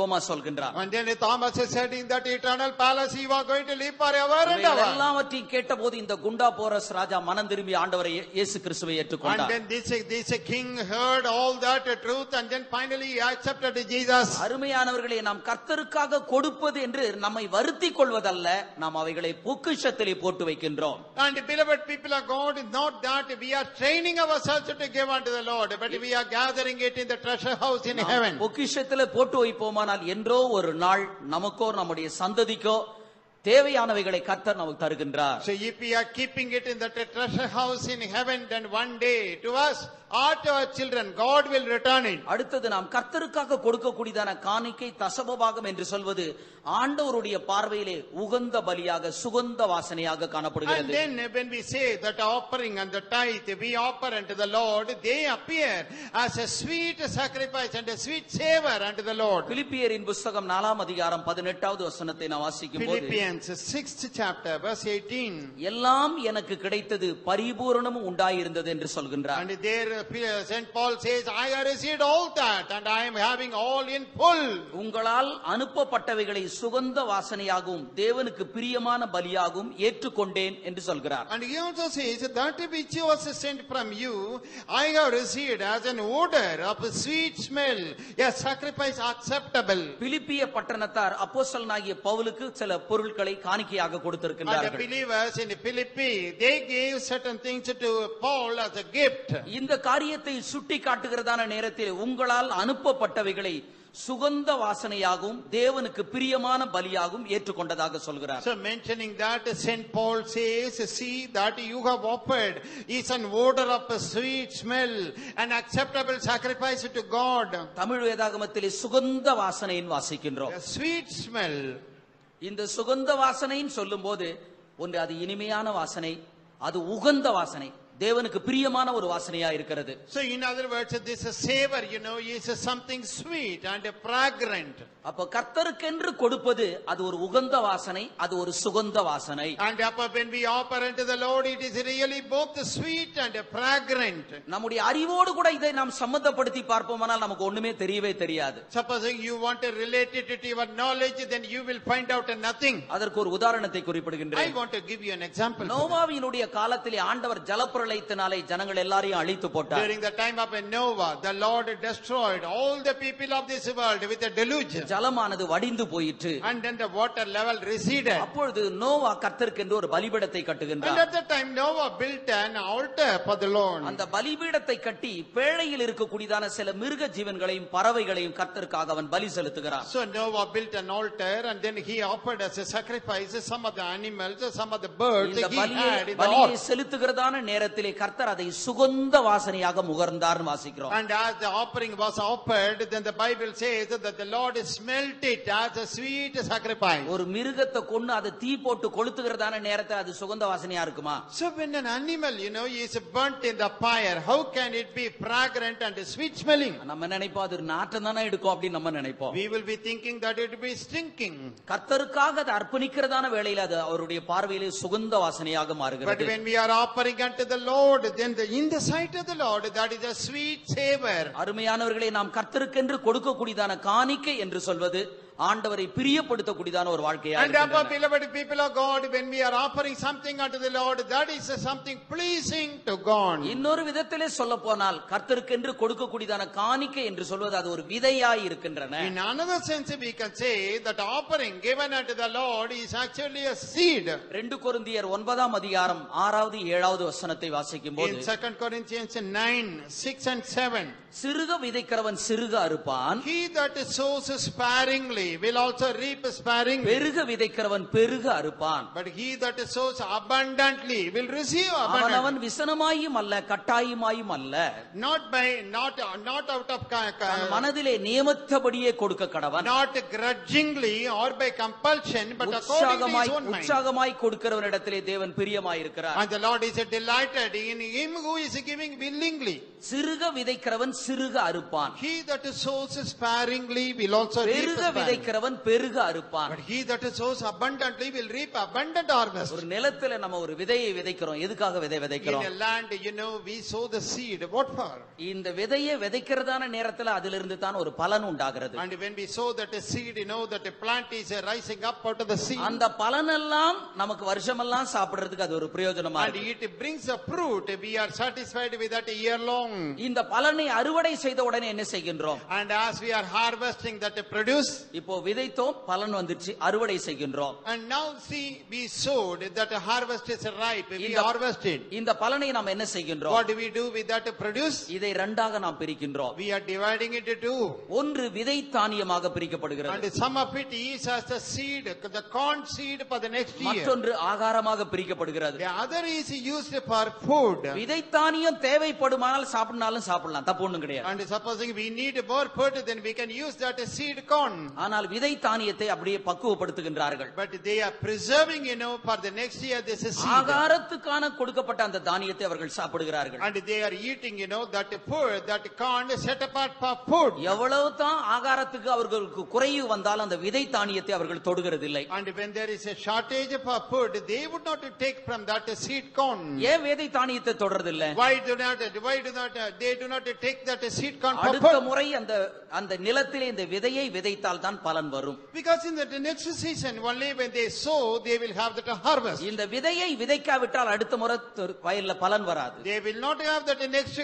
கொடுக்கின்றார். And then Thomas said, in that eternal palace you are going to live forever and ever. எல்லாவற்றையும் கேட்டபோது இந்த குண்டா போரஸ் ராஜா மனம் திரும்பி ஆண்டவரை இயேசு கிறிஸ்துவை And ஏற்றுக்கொண்டார். then this king heard all that truth and then finally he accepted Jesus. அருமையானவர்களே, நாம் கர்த்தருக்காக கொடுப்பது என்று நம்மை வருத்திக் கொள்வதல்ல, நாம் அவைகளை பொக்கிஷத்திலே போட்டு வைக்கின்றோம். And beloved people of God, not that we are training ourselves to give unto the Lord, but we are gathering it in the treasure house in heaven. பொக்கிஷத்திலே போட்டு வைப்போமானால் என்றோ ஒரு நாள் நமக்கோ நம்முடைய சந்ததிக்கோ தேவையானவைகளை கர்த்தர் நமக்கு தருகின்றார். So if we are keeping it in the treasure house in heaven, then one day to us or to our children, God will return it. அடுத்தது நாம் கர்த்தருக்காக கொடுக்கக்கூடியதான காணிக்கை தசமபாகம் என்று சொல்வது ஆண்டவருடைய பார்வையிலே உகந்த பலியாக சுகந்த வாசனையாக காணப்படுகிறது. And then when we say that offering and the tithe we offer unto the Lord, they appear as a sweet sacrifice and a sweet savor unto the Lord. பிலிப்பியரின் புத்தகம் 4ஆம் அதிகாரம் 18வது வசனத்தை நான் வாசிக்கும் போது, Philippians 6th chapter verse 18, எல்லாம் எனக்கு கிடைத்தது பரிபூரணமும் உண்டாயிருந்தது என்று சொல்கின்றார். and there St. Paul says, I have received all that and I am having all in full. உங்களால் அனுப்பப்பட்டவைகளை சுகந்த வாசனையாகவும் தேவனுக்கு பிரியமான பலியாகவும் ஏற்றுக்கொண்டேன் என்று சொல்கிறார். And he also says that which was sent from you, I have received as an odor of a sweet smell, a sacrifice acceptable. பிலிப்பிய பட்டணத்தார் அப்போஸ்தலனாகிய பவுலுக்கு சில பொருட்களை காணிக்கையாக And the கொடுத்திருக்கின்றார்கள். believers in Philippi, they gave certain things to Paul as a gift. இந்த காரியத்தை சுட்டி காட்டுகிறதான நேரத்தில் உங்களால் அனுப்பப்பட்டவைகளை சுகந்த வாசனையாகவும் தேவனுக்கு பிரியமான பலியாகவும் ஏற்றுக்கொண்டதாக சொல்கிறார். So mentioning that, St. Paul says, see that you have offered is an odor of a sweet smell, an acceptable sacrifice to God. Tamil வேதாகமத்திலே சுகந்த வாசனையின் வாசிக்கின்றோம். A sweet smell. இந்த சுகந்த வாசனைன்னு சொல்லும்போது ஒன்று அது இனிமையான வாசனை, அது உகந்த வாசனை, தேவனுக்கு பிரியமான ஒரு வாசனையா இருக்கிறது. So in other words, this savor, is something sweet and fragrant. அப்ப கர்த்தருக்கென்று கொடுப்பது அது ஒரு உகந்த வாசனை, அது ஒரு சுகந்த வாசனை. And when we offer unto the Lord, it is really both sweet and fragrant. நம்முடைய அறிவோடு கூட இதை நாம் சம்பந்தப்படுத்தி பார்ப்போமானால் நமக்கு ஒண்ணுமே தெரியவே தெரியாது. Supposing you want to relate it to your knowledge, then you will find out nothing. அதற்கு ஒரு உதாரணத்தை I குறிப்பிடுகின்றேன். want to give you an example. நோவாவினுடைய காலத்திலே ஆண்டவர் ஜலப்பிரளயத்தினாலே ஜனங்கள் எல்லாரையும் அழித்து போட்டார். During the time of Noah, the Lord destroyed all the people of this world with a deluge. ஜலமானது வடிந்து போயிற்று. And then the water level receded. அப்பொழுது நோவா கர்த்தருக்கென்று ஒரு பலிபீடத்தை And கட்டுகின்றார். at that time Noah built an altar for the Lord. அந்த பலிபீடத்தை கட்டி பேழையில் இருக்கக்கூடியதான சில மிருக ஜீவன்களையும் பறவைகளையும் கர்த்தருக்காக அவன் பலி செலுத்துகிறான். So Noah built an altar and then he offered as a sacrifice some of the animals, some of the birds இந்த he had in the பலியை ark. செலுத்துகிறதான நேரத்திலே கர்த்தர் அதை சுகந்த வாசனையாக முகர்ந்தார்னு வாசிக்கிறோம். And as the offering was offered, then the Bible says that the Lord smelt it as a sweet sacrifice. ஒரு மிருகத்தை கொன்னு அதை தீ போட்டு கொளுத்துகிறதான நேரத்தில் அது சுகந்த வாசனையா இருக்குமா? So when an animal, is burnt in the fire, how can it be fragrant and sweet smelling? நம்ம நினைப்போம் அது நாட்டம் தானே எடுக்கும் அப்படின்னு நம்ம நினைப்போம். We will be thinking that it will be stinking. கர்த்தருக்காக அதை அர்ப்பணிக்கிறதான வேளையில அது அவருடைய பார்வையிலே சுகந்த வாசனையாக But மாறுகிறது. when we are offering unto the Lord, then in the sight of the Lord, that is a sweet savor. அருமையானவர்களே, நாம் கர்த்தருக்கென்று கொடுக்கக்கூடியதான காணிக்கை என்று சொல்வது ஆண்டவரை பிரியப்படுத்தக்கூடியதான ஒரு வாழ்க்கையா And இருக்கிறது. therefore, beloved people of God, when we are offering something unto the Lord, that is something pleasing to God. இன்னொரு விதத்திலே சொல்ல போனால் கர்த்தருக்கென்று கொடுக்கக்கூடியதான காணிக்கை என்று சொல்வது அது ஒரு விதையாய் இருக்கின்றன. In another sense, we can say that offering given unto the Lord is actually a seed. 2 கொரிந்தியர் 9ஆம் அதிகாரம் 6வது 7வது வசனத்தை வாசிக்கும் போது, In 2 Corinthians 9, 6 and 7, சிறுக விதைக்கிறவன் சிறுக அறுப்பான், he that sows sparingly will also reap sparingly, பெருக விதைக்கிறவன் பெருக அறுப்பான். but he that sows abundantly will receive அவனவன் abundantly. விசனமாயும் அல்ல கட்டாயமாயும் அல்ல, Not out of தன் மனதிலே நியமித்தபடியே கொடுக்க கடவன். not grudgingly or by compulsion, but according to his own mind. உற்சாகமாய் கொடுக்கிறவனிடத்திலே தேவன் பிரியமாயிருக்கிறார். And the Lord is delighted in him who is giving willingly. சிறுக விதைக்கிறவன் சிறுக அறுப்பான், He that sows sparingly will also reap பெருக sparingly. விதைக்கிறவன் பெருக அறுப்பான். But he that sows abundantly will reap abundant harvest. ஒரு நிலத்துல நம்ம ஒரு விதையை விதைக்கிறோம். எதுக்காக விதை In விதைக்கிறோம்? a land, we sow the seed. What for? இந்த விதையை விதைக்கிறதான நேரத்துல அதிலிருந்து தான் ஒரு பலன் உண்டாகிறது. And when we sow that seed, that a plant is rising up out of the seed. அந்த பலனெல்லாம் நமக்கு வருஷமெல்லாம் சாப்பிடுறதுக்கு அது ஒரு பிரயோஜனமா And இருக்கு. it brings a fruit. We are satisfied with that year long. இந்த பலனை அறுவடை செய்த உடனே என்ன செய்கின்றோம்? And as we are harvesting that produce. இப்போ விதைத்தோம், பலன் வந்துச்சு, அறுவடை செய்கின்றோம். And now see, we sowed that harvest is ripe. We harvested. இந்த பலனை நாம் என்ன செய்கின்றோம்? What do we do with that produce? இதை இரண்டாக நாம் பிரிக்கின்றோம். We are dividing it into two. ஒன்று விதை தானியமாக பிரிக்கப்படுகிறது. And some of it is as the seed, the corn seed for the next year. மற்றொன்று ஆகாரமாக பிரிக்கப்படுகிறது. The other is used for food. விதை தானியம் தேவைப்படுமானால் சாப்பிடனாலும் சாப்பிடலாம், தப்பு ஒண்ணும் கிடையாது. And supposing we need more food, then we can use that seed corn. ஆனால் விதை தானியத்தை அப்படியே பக்குவப்படுத்துகின்றார்கள். But they are preserving, for the next year this is seed. ஆகாரத்துக்கான கொடுக்கப்பட்ட அந்த தானியத்தை அவர்கள் சாப்பிடுகிறார்கள். And they are eating, that food, that corn is set apart for food. எவ்வளவு தான் ஆகாரத்துக்கு அவர்களுக்கு குறைவு வந்தால் அந்த விதை தானியத்தை அவர்கள் தொடுகிறதில்லை. And when there is a shortage for food, they would not take from that seed corn. ஏன் விதை தானியத்தை தொடறதில்லை? Why do not they do not take that seed corn for அடுத்த food? முறை அந்த நிலத்திலே இந்த விதையை விதைத்தால் தான் பலன் வரும். Because in the next season, only when they sow, they will have that harvest. இந்த விதையை விதைக்காவிட்டால் அடுத்த முறை வயல்ல பலன் வராது. They will not have that next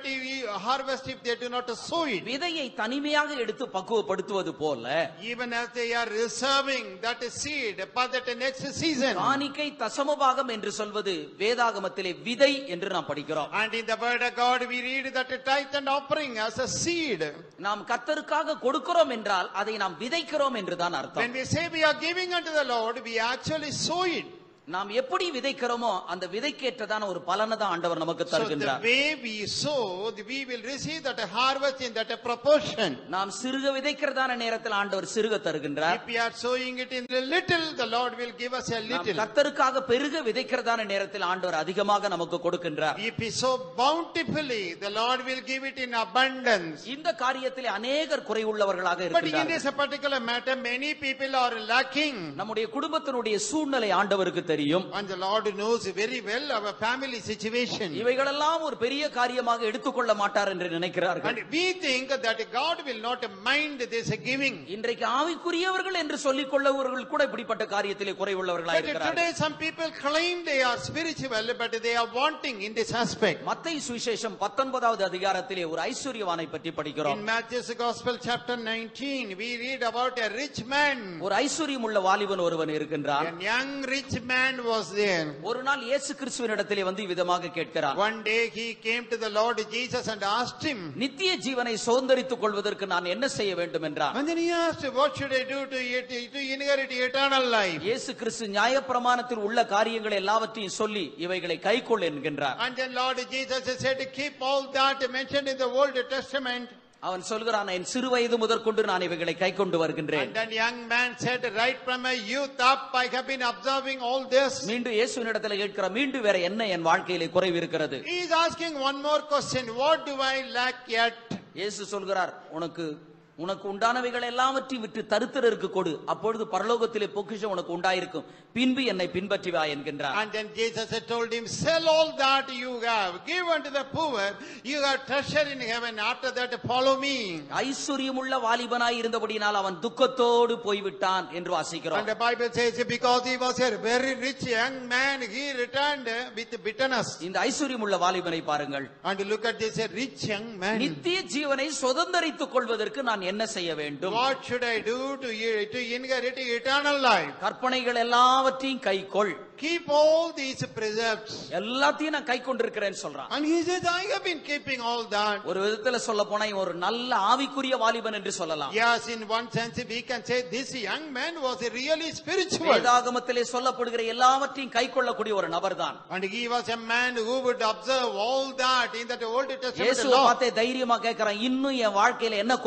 harvest if they do not sow it. விதையை தனிமையாக எடுத்து பக்குவப்படுத்துவது போல Even as they are reserving that seed for that next season. காணிக்கை தசமபாகம் என்று சொல்வது வேதாகமத்திலே விதை என்று நாம் படிக்கிறோம். And in the word of God we read that tithe and offering as a seed. நாம் கர்த்தருக்காக கொடுக்கிறோம் என்றால் அதை நாம் விதைக்கிறோம் என்றுதான் அர்த்தம். When we say we are giving unto the Lord, we actually sow it. நாம் எப்படி விதைக்கிறோமோ அந்த விதைக்கேற்றதான ஒரு பலனை தான் ஆண்டவர் நமக்கு So தருகின்றார். the way we sow, we will receive that harvest in that proportion. நாம் சிறுக விதைக்கிறதான நேரத்தில் ஆண்டவர் சிறுக தருகின்றார். If we are sowing it in a little, the Lord will give us a நாம் little. கர்த்தருக்காக பெருக விதைக்கிறதான நேரத்தில் ஆண்டவர் அதிகமாக நமக்கு கொடுக்கின்றார். If we sow bountifully, the Lord will give it in abundance. இந்த காரியத்திலே அநேகர் குறைவுள்ளவர்களாக But in இருக்கிறார்கள். this particular matter, many people are lacking. நம்முடைய குடும்பத்தினுடைய சூழ்நிலை ஆண்டவருக்கு தெரியும். And the Lord knows very well our family situation. இவைகளெல்லாம் ஒரு பெரிய காரியமாக எடுத்துக்கொள்ள மாட்டார் என்று நினைக்கிறார்கள். And we think that God will not mind this giving. இன்றைக்கு ஆவிக்குரியவர்கள் என்று சொல்லிக் கொள்ளவர்கள் கூட இப்படிப்பட்ட காரியத்திலே குறைவுள்ளவர்களாக But இருக்கிறார்கள். today some people claim they are spiritual, but they are wanting in this aspect. மத்தேயு சுவிசேஷம் 19வது அதிகாரத்திலே ஒரு ஐஸ்வர்யவானை பற்றி படிக்கிறோம். In Matthew's Gospel chapter 19, we read about a rich man. ஒரு ஐஸ்வர்யமுள்ள வாலிபன் ஒருவன் இருக்கின்றான். A young rich man was there. ஒரு நாள் இயேசு கிறிஸ்துவினிடத்திலே வந்து விதமாக கேட்கிறான். One day he came to the Lord Jesus and asked him. நித்திய ஜீவனை சுதந்தரித்துக் கொள்வதற்கு நான் என்ன செய்ய வேண்டும் என்றான். And then he asked, what should I do to inherit eternal life? இயேசு கிறிஸ்து நியாயப்பிரமாணத்தில் உள்ள காரியங்களை எல்லாவற்றையும் சொல்லி இவைகளை கைக்கொள் என்கின்றார். And then Lord Jesus said, keep all that mentioned in the Old Testament. அவன் சொல்கிறான், என் சிறு வயது முதற்கொண்டு நான் இவைகளை கைக்கொண்டு வருகின்றேன். And then young man said, right from my youth up I have been observing all this. மீண்டும் இயேசுவினிடத்தில் கேட்கிறான், மீண்டும் வேற என்ன என் வாழ்க்கையிலே குறைவு இருக்கிறது? He is asking one more question, what do I lack yet? இயேசு சொல்கிறார், உனக்கு உண்டானவைகள் எல்லாவற்றையும் விட்டு தரித்திரருக்கு கொடு, அப்பொழுது பரலோகத்திலே பொக்கிஷம் உனக்கு உண்டாயிருக்கும், பின்பு என்னை பின்பற்றி வா என்கின்றார். And then Jesus had told him, sell all that you have, give unto the poor, you have treasure in heaven, after that follow me. ஐஸ்வர்யமுள்ள வாலிபனாய் இருந்தபடியினால் அவன் துக்கத்தோடு போய்விட்டான் என்று வாசிக்கிறோம். And the Bible says because he was a very rich young man, he returned with bitterness. இந்த ஐஸ்வர்யமுள்ள வாலிபனை பாருங்கள். And look at this, a rich young man. நித்திய ஜீவனை சுதந்தரித்துக் கொள்வதற்கு நான் என்ன செய்ய வேண்டும்? What should I do to inherit eternal life? கற்பனைகள் எல்லாவற்றையும் கைக்கொள். Keep all these precepts. எல்லாத்தையும் நான் கைக்கொண்டிருக்கிறேன்னு சொல்றான். And he says, I have been keeping all that. ஒரு விதத்துல சொல்ல போனா ஒரு நல்ல ஆவிக்குரிய வாலிபன் என்று சொல்லலாம். Yes, in one sense we can say this young man was really spiritual. வேதாகமத்திலே சொல்லப்படுகிற எல்லாவற்றையும் கைக்கொள்ளக்கூடிய ஒரு நபர்தான். And he was a man who would observe all that in that Old Testament இயேசுவை law. பார்த்தே தைரியமா கேட்கிறான், இன்னும் என் வாழ்க்கையில என்ன குறை இருக்கு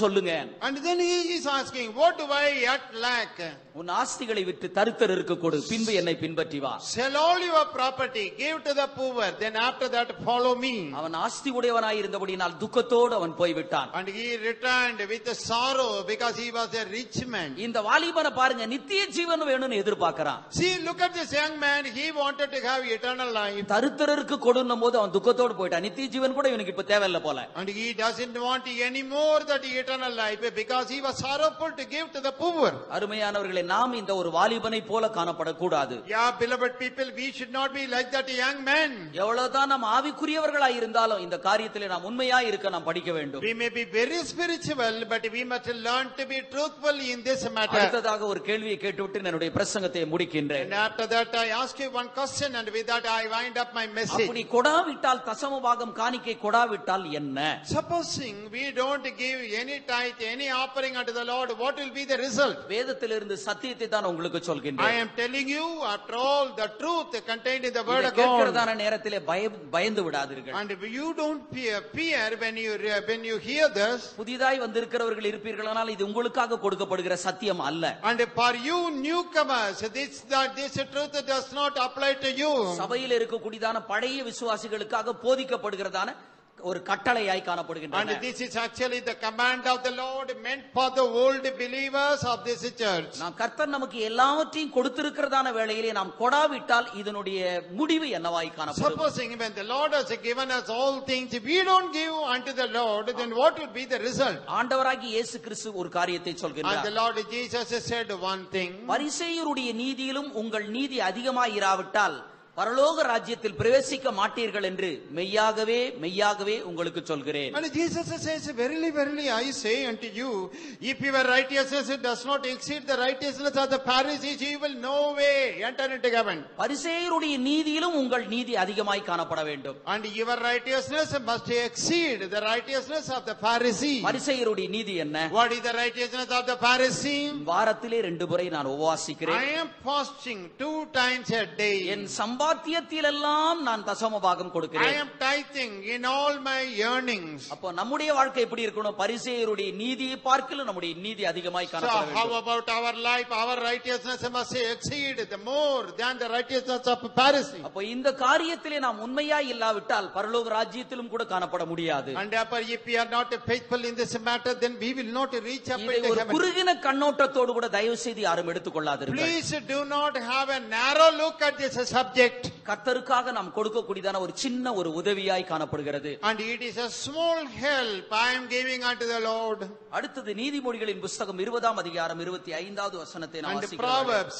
சொல்லுங்க. And then he is asking, what do I yet lack? உன் ஆஸ்திகளை விற்று தரித்திரருக்கு கொடு, பின்பு என்னை பின்பற்றி வா. Sell all your property, give to the poor, then after that follow me. அவன் ஆஸ்தி உடையவனாய் இருந்தபடியால் துக்கத்தோடு அவன் போய்விட்டான். And he returned with a sorrow because he was a rich man. இந்த வாலிபனை பாருங்க, நித்திய ஜீவன் வேணும்னு எதிர்பார்க்கறான். See, look at this young man, he wanted to have eternal life. தரித்திரருக்கு கொடுன்னும் போது அவன் துக்கத்தோடு போயிட்டான். நித்திய ஜீவன் கூட இவனுக்கு இப்ப தேவையில்ல போல. And he doesn't want any more that eternal life because he was sorrowful to give to the poor. அருமையானவர்களே, நாம் இந்த ஒரு வாலிபனை போல காணப்படக்கூடாது. Yeah, beloved people, we should not be like that young man. எவ்வளவுதான் நாம் ஆவிக்குரியவர்களாய் இருந்தாலும் இந்த காரியத்திலே நாம் உண்மையாய் இருக்க நாம் படிக்க வேண்டும். We may be very spiritual, but we must learn to be truthful in this matter. அடுத்ததாக ஒரு கேள்வியை கேட்டுவிட்டு என்னுடைய பிரசங்கத்தை முடிக்கின்றேன். And after that I ask you one question, and with that I wind up my message. அப்படி கொடாவிட்டால், தசம பாகம் காணிக்கை கொடாவிட்டால் என்ன? Supposing we don't give any tithe, any offering unto the Lord, what will be the result? வேதத்திலிருந்து சத்தியத்தை தான் உங்களுக்கு I சொல்கின்றேன். am telling you, after all, the truth contained in the word இதை of God. கேட்கிறதான நேரத்திலே பயந்து விடாதீர்கள். And if you don't fear when you hear this, புதிதாய் வந்திருக்கிறவர்கள் இருப்பீர்களானால் இது உங்களுக்காக கொடுக்கப்படுகிற சத்தியம் அல்ல. and for you newcomers, this truth does not apply to you. சபையில் இருக்கக்கூடியதான பழைய விசுவாசிகளுக்காக போதிக்கப்படுகிறதான ஒரு கட்டளையாய் காணப்படுகின்றன. And this is actually the command of the Lord meant for the old believers of this church. நாம் கர்த்தர் நமக்கு எல்லாவற்றையும் கொடுத்திருக்கிறதான வேளையிலே நாம் கொடாவிட்டால் இதனுடைய முடிவு என்னவாய் காணப்படும்? Supposing when the Lord has given us all things, if we don't give unto the Lord, then what will be the result? ஆண்டவராகிய இயேசு கிறிஸ்து ஒரு காரியத்தை And சொல்கிறார். the Lord Jesus said one thing. பரிசேயருடைய நீதியிலும் உங்கள் நீதி அதிகமாய் இராவிட்டால் பரலோக ராஜ்யத்தில் பிரவேசிக்க மாட்டீர்கள் என்று மெய்யாகவே மெய்யாகவே உங்களுக்கு சொல்கிறேன். And Jesus says, verily, verily, I say unto you, if your righteousness does not exceed the righteousness of the Pharisees, you will no way enter into heaven. பரிசேயருடைய நீதியிலும் உங்கள் நீதி அதிகமாய் காணப்பட வேண்டும். And your righteousness must exceed the righteousness of the Pharisee. பரிசேயருடைய நீதி என்ன? What is the righteousness of the Pharisee? வாரத்திலே 2 முறை நான் உபவாசிக்கிறேன். I am fasting 2 times a day. என் சம்பாத்தியத்திலெல்லாம் நான் தசம பாகம் I கொடுக்கிறேன். am tithing in all my earnings. அப்போ நம்முடைய வாழ்க்கை எப்படி இருக்கணும்? பரிசேயருடைய நீதியை பார்க்கல நம்முடைய நீதி அதிகமாய் So காணப்பட how வேண்டும். about our life? Our righteousness must exceed the more than the righteousness of a Pharisee. அப்போ இந்த காரியத்திலே நாம் உண்மையாய் இல்லாவிட்டால் பரலோக ராஜ்யத்திலும் கூட காணப்பட முடியாது. And therefore, if we are not faithful in this matter, then we will not reach up இதை into ஒரு heaven. குறுகின கண்ணோட்டத்தோடு கூட தயவு செய்து யாரும் எடுத்துக்கொள்ளாதீர்கள். Please do not have a narrow look at this subject. கர்த்தருக்காக நாம் கொடுக்கக்கூடியதான ஒரு சின்ன ஒரு உதவியாய் காணப்படுகிறது. And it is a small help I am giving unto the Lord. அடுத்தது நீதிமொழிகளின் புத்தகம் 20ஆம் அதிகாரம் 25வது வசனத்தை நாம் And வாசிக்கிறோம். Proverbs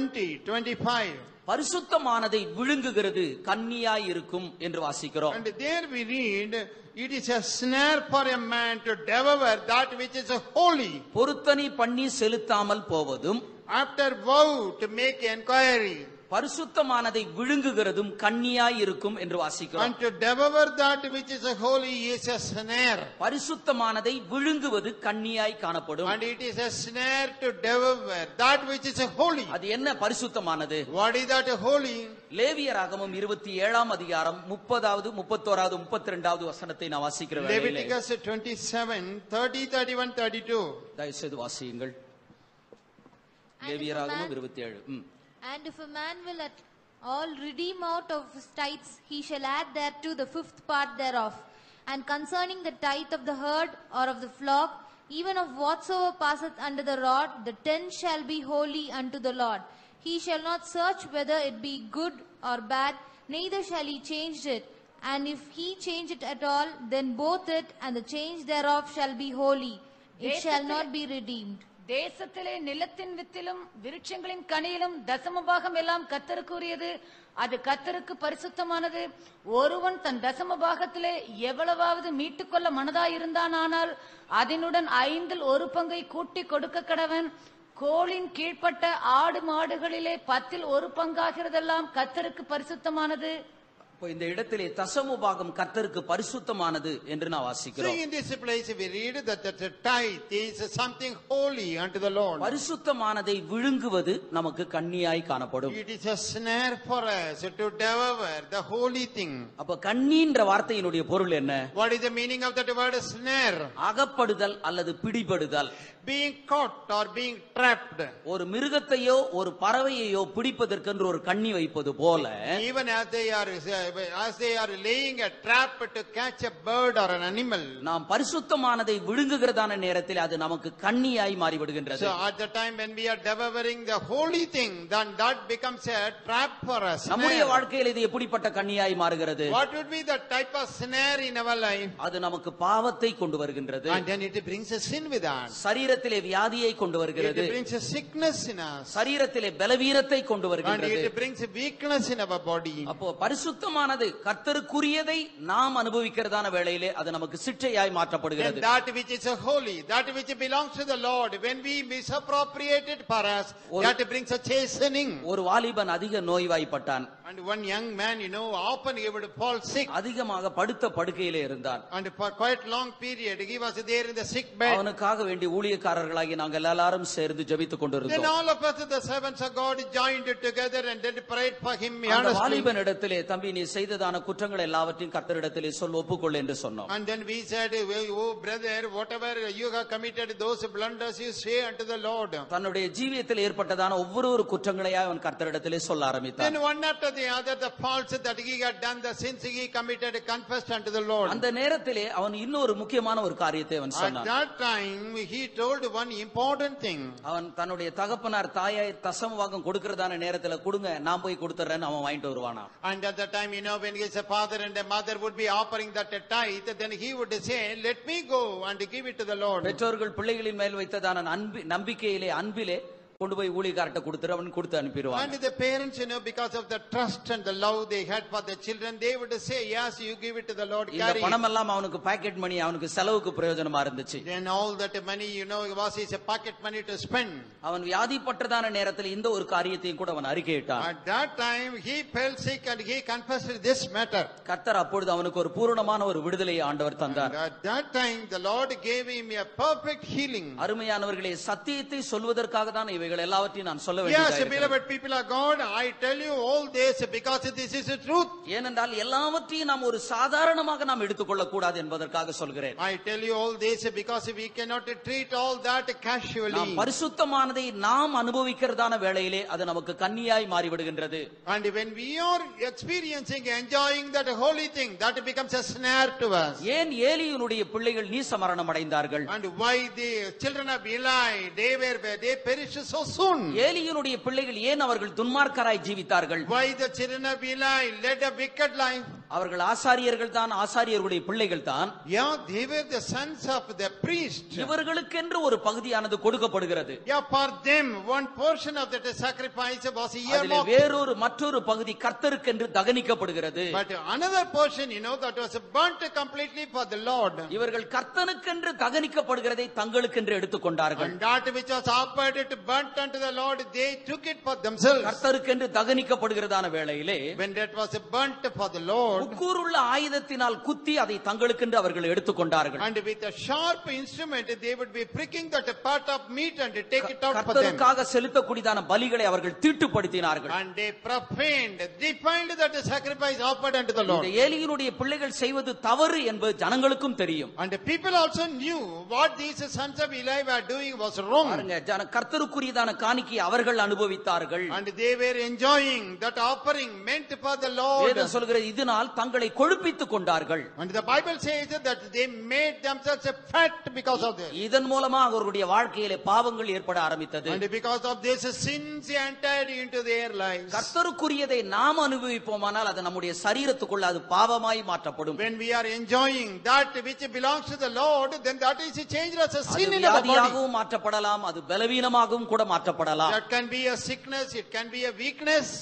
20:25. பரிசுத்தமானதை விழுங்குகிறது கன்னியாய் இருக்கும் என்று வாசிக்கிறோம். And there we read, it is a snare for a man to devour that which is holy. பொருத்தனை பண்ணி செலுத்தாமல் போவதும் After vow to make enquiry. பரிசுத்தமானதை விழுங்குகிறதும் கன்னியாய் இருக்கும் என்று வாசிக்கிறோம். And to devour that which is holy is a snare. பரிசுத்தமானதை விழுங்குவது கன்னியாய் காணப்படும். And it is a snare to devour that which is holy. அது என்ன பரிசுத்தமானது? What is that holy? லேவியராகமம் 27ஆம் அதிகாரம் 30வது 31வது 32வது வசனத்தை நான் வாசிக்கிற வேளையிலே Leviticus 27, 30, 31, 32. தயவு செய்து வாசியுங்கள். லேவியராகமம் 27. And if a man will at all redeem out of his tithes, he shall add thereto the 5th part thereof. And concerning the tithe of the herd or of the flock, even of whatsoever passeth under the rod, the 10 shall be holy unto the Lord. He shall not search whether it be good or bad, neither shall he change it. And if he change it at all, then both it and the change thereof shall be holy. It shall not be redeemed. தேசத்திலே நிலத்தின் வித்திலும் விருட்சங்களின் கனியிலும் தசமபாகம் எல்லாம் கர்த்தருக்குரியது. அது கர்த்தருக்கு பரிசுத்தமானது. ஒருவன் தன் தசமபாகத்திலே எவ்வளவாவது மீட்டுக்கொள்ள மனதாயிருந்தானால் அதனுடன் 5 1 பங்கை கூட்டி கொடுக்க கடவன். கோளின் கீழ்ப்பட்ட ஆடு மாடுகளிலே 10 1 பங்காகிறதெல்லாம் கர்த்தருக்கு பரிசுத்தமானது. இந்த இடத்திலே தசமபாகம் கர்த்தருக்கு பரிசுத்தமானது என்று நான் So வாசிக்கிறோம். in this place we read that the tithe is something holy unto the Lord. பரிசுத்தமானதை விழுங்குவது நமக்கு கண்ணியாய் காணப்படும். It is a snare for us to devour the holy thing. அப்ப கண்ணின்ற வார்த்தையினுடைய பொருள் என்ன? What is the meaning of that word snare? அகப்படுதல் அல்லது பிடிபடுதல். Being caught or being trapped. ஒரு மிருகத்தையோ ஒரு பறவையையோ பிடிப்பதற்கென்று ஒரு கண்ணி வைப்பது போல Even as they are laying a trap to catch a bird or an animal. நாம் பரிசுத்தமானதை விழுங்குகிறதான நேரத்தில் அது நமக்கு கண்ணியாய் மாறிவிடுகின்றது. So at the time when we are devouring the holy thing, then that becomes a trap for us. நம்முடைய வாழ்க்கையில் இது எப்படிப்பட்ட கண்ணியாய் மாறுகிறது? What would be the type of snare in our life? அது நமக்கு பாவத்தை கொண்டு வருகின்றது. And then it brings a sin with us. சரீரத்திலே வியாதியை கொண்டு வருகிறது. It brings a sickness in us. சரீரத்திலே பலவீனத்தை கொண்டு And வருகின்றது. it brings a weakness in our body. அப்போ பரிசுத்தமானது கர்த்தருக்குரியதை நாம் அனுபவிக்கிறதான வேளையிலே அது நமக்கு சிட்சையாய் And மாற்றப்படுகிறது. that which is holy, that which belongs to the Lord, when we misappropriate it for us, that brings a chastening. ஒரு வாலிபன் அதிக நோய்வாய்ப்பட்டான். And one young man, often he would fall sick. அதிகமாக படுத்த படுக்கையிலே இருந்தான். And for quite long period, he was there in the sick bed. அவனுக்காக வேண்டிய ஊழியக்காரர்களாகி நாங்கள் எல்லாரும் சேர்ந்து ஜெபித்துக் Then கொண்டிருந்தோம். all of us, the servants of God, joined together and then prayed for him அந்த earnestly. வாலிபன் இடத்திலே தம்பி நீ செய்ததான குற்றங்கள் எல்லாவற்றையும் கர்த்தரிடத்திலே சொல் ஒப்புக்கொள் என்று சொன்னோம். And then we said, oh brother, whatever you have committed, those blunders you say unto the Lord. தன்னுடைய ஜீவியத்தில் ஏற்பட்டதான ஒவ்வொரு குற்றங்களையா அவன் கர்த்தரிடத்திலே சொல்ல ஆரம்பித்தான். Then one after the other, the faults that he had done, the sins he committed, confessed unto the Lord. அந்த நேரத்திலே அவன் இன்னொரு முக்கியமான ஒரு காரியத்தை அவன் At சொன்னான். that time, he told one important thing. அவன் தன்னுடைய தகப்பனார் தாயாய் தசமபாகம் கொடுக்கிறதான நேரத்துல கொடுங்க நான் போய் கொடுத்துறேன்னு அவன் வாங்கிட்டு வருவானா. And at the time, when his father and the mother would be offering that tithe, then he would say, let me go and give it to the Lord. பெற்றோர்கள் பிள்ளைகளின் மேல் வைத்ததான நம்பிக்கையிலே அன்பிலே கொண்டு போய் ஊழியக்காரட்ட கொடுத்துரு அவன் கொடுத்து அனுப்பிடுவான். And the parents, because of the trust and the love they had for the children, they would say, yes, you give it to the Lord, இந்த carry it. பணம் எல்லாம் அவனுக்கு பாக்கெட் மணி அவனுக்கு செலவுக்கு பிரயோஜனமா இருந்துச்சு. Then all that money, was his pocket money to spend. அவன் வியாதிப்பட்டதான நேரத்தில் இந்த ஒரு காரியத்தையும் கூட அவன் அறிக்கையிட்டான். At that time, he fell sick and he confessed this matter. கர்த்தர் அப்பொழுது அவனுக்கு ஒரு பூரணமான ஒரு விடுதலையை ஆண்டவர் And தந்தார். at that time, the Lord gave him a perfect healing. அருமையானவர்களே சத்தியத்தை சொல்வதற்காக தான் இவைகள் எல்லாவற்றையும் நான் சொல்ல Yes, வேண்டியது. beloved people of God, I tell you all this because this is the truth. ஏனென்றால் எல்லாவற்றையும் நாம் ஒரு சாதாரணமாக நாம் எடுத்துக்கொள்ள கூடாது என்பதற்காக சொல்கிறேன். I tell you all this because we cannot treat all that casually. நாம் பரிசுத்தமானதை நாம் அனுபவிக்கிறதான வேளையிலே அது நமக்கு கண்ணியாய் மாறிவிடுகின்றது. And when we are experiencing, enjoying that holy thing, that becomes a snare to us. ஏன் ஏலியினுடைய பிள்ளைகள் நீசமரணம் அடைந்தார்கள்? And why the children of Eli, they perished so soon. ஏலியினுடைய பிள்ளைகள் ஏன் அவர்கள் துன்மார்க்கராய் ஜீவித்தார்கள்? Why the children of Eli led a wicked life? அவர்கள் ஆசாரியர்கள் தான், ஆசாரியர்களுடைய பிள்ளைகள் தான். Yeah, they were the sons of the priest. இவர்களுக்கென்று ஒரு பகுதியானது கொடுக்கப்படுகிறது. Yeah, for them one portion of that sacrifice was அதிலே earmarked. மற்றொரு பகுதி கர்த்தருக்கென்று தகனிக்கப்படுகிறது. But another portion, that was burnt completely for the Lord. இவர்கள் கர்த்தனுக்கென்று தகனிக்கப்படுகிறதை தங்களுக்கென்று எடுத்துக்கொண்டார்கள். And that which was offered to burnt unto the Lord, they took it for themselves. கர்த்தருக்கென்று தகனிக்கப்படுகிறதான வேளையிலே When that was burnt for the Lord, உக்கூருள்ள ஆயுதத்தினால் குத்தி அதை தங்களுக்கென்று அவர்கள் எடுத்துக்கொண்டார்கள். and with a sharp instrument, they would be pricking that part of meat and take it out for them. கர்த்தருக்காக செலுத்தக்கூடியதான பலிகளை அவர்கள் தீட்டுப்படுத்தினார்கள். And they defiled that sacrifice offered unto the Lord. இந்த ஏலியினுடைய பிள்ளைகள் செய்வது தவறு என்பது ஜனங்களுக்கும் தெரியும். And the people also knew what these sons of Eli were doing was wrong. பாருங்க, கர்த்தருக்குரியதான காணிக்கை அவர்கள் அனுபவித்தார்கள். And they were enjoying that offering meant for the Lord. வேதம் சொல்கிறது இதனால் தங்களை கொழுப்பித்துக் கொண்டார்கள். And the Bible says that they made themselves fat because of this. இதன் மூலமாக அவர்களுடைய வாழ்க்கையிலே பாவங்கள் ஏற்பட ஆரம்பித்தது. And because of this, sins entered into their lives. கர்த்தருக்குரியதை நாம் அனுபவிப்போமானால் அது நம்முடைய சரீரத்துக்குள்ள அது பாவமாய் மாற்றப்படும். When we are enjoying that which belongs to the Lord, then that is changed as a sin அது in our body. வியாதியாகவும் மாற்றப்படலாம், அது பலவீனமாகவும் கூட மாற்றப்படலாம். That can be a sickness, it can be a weakness.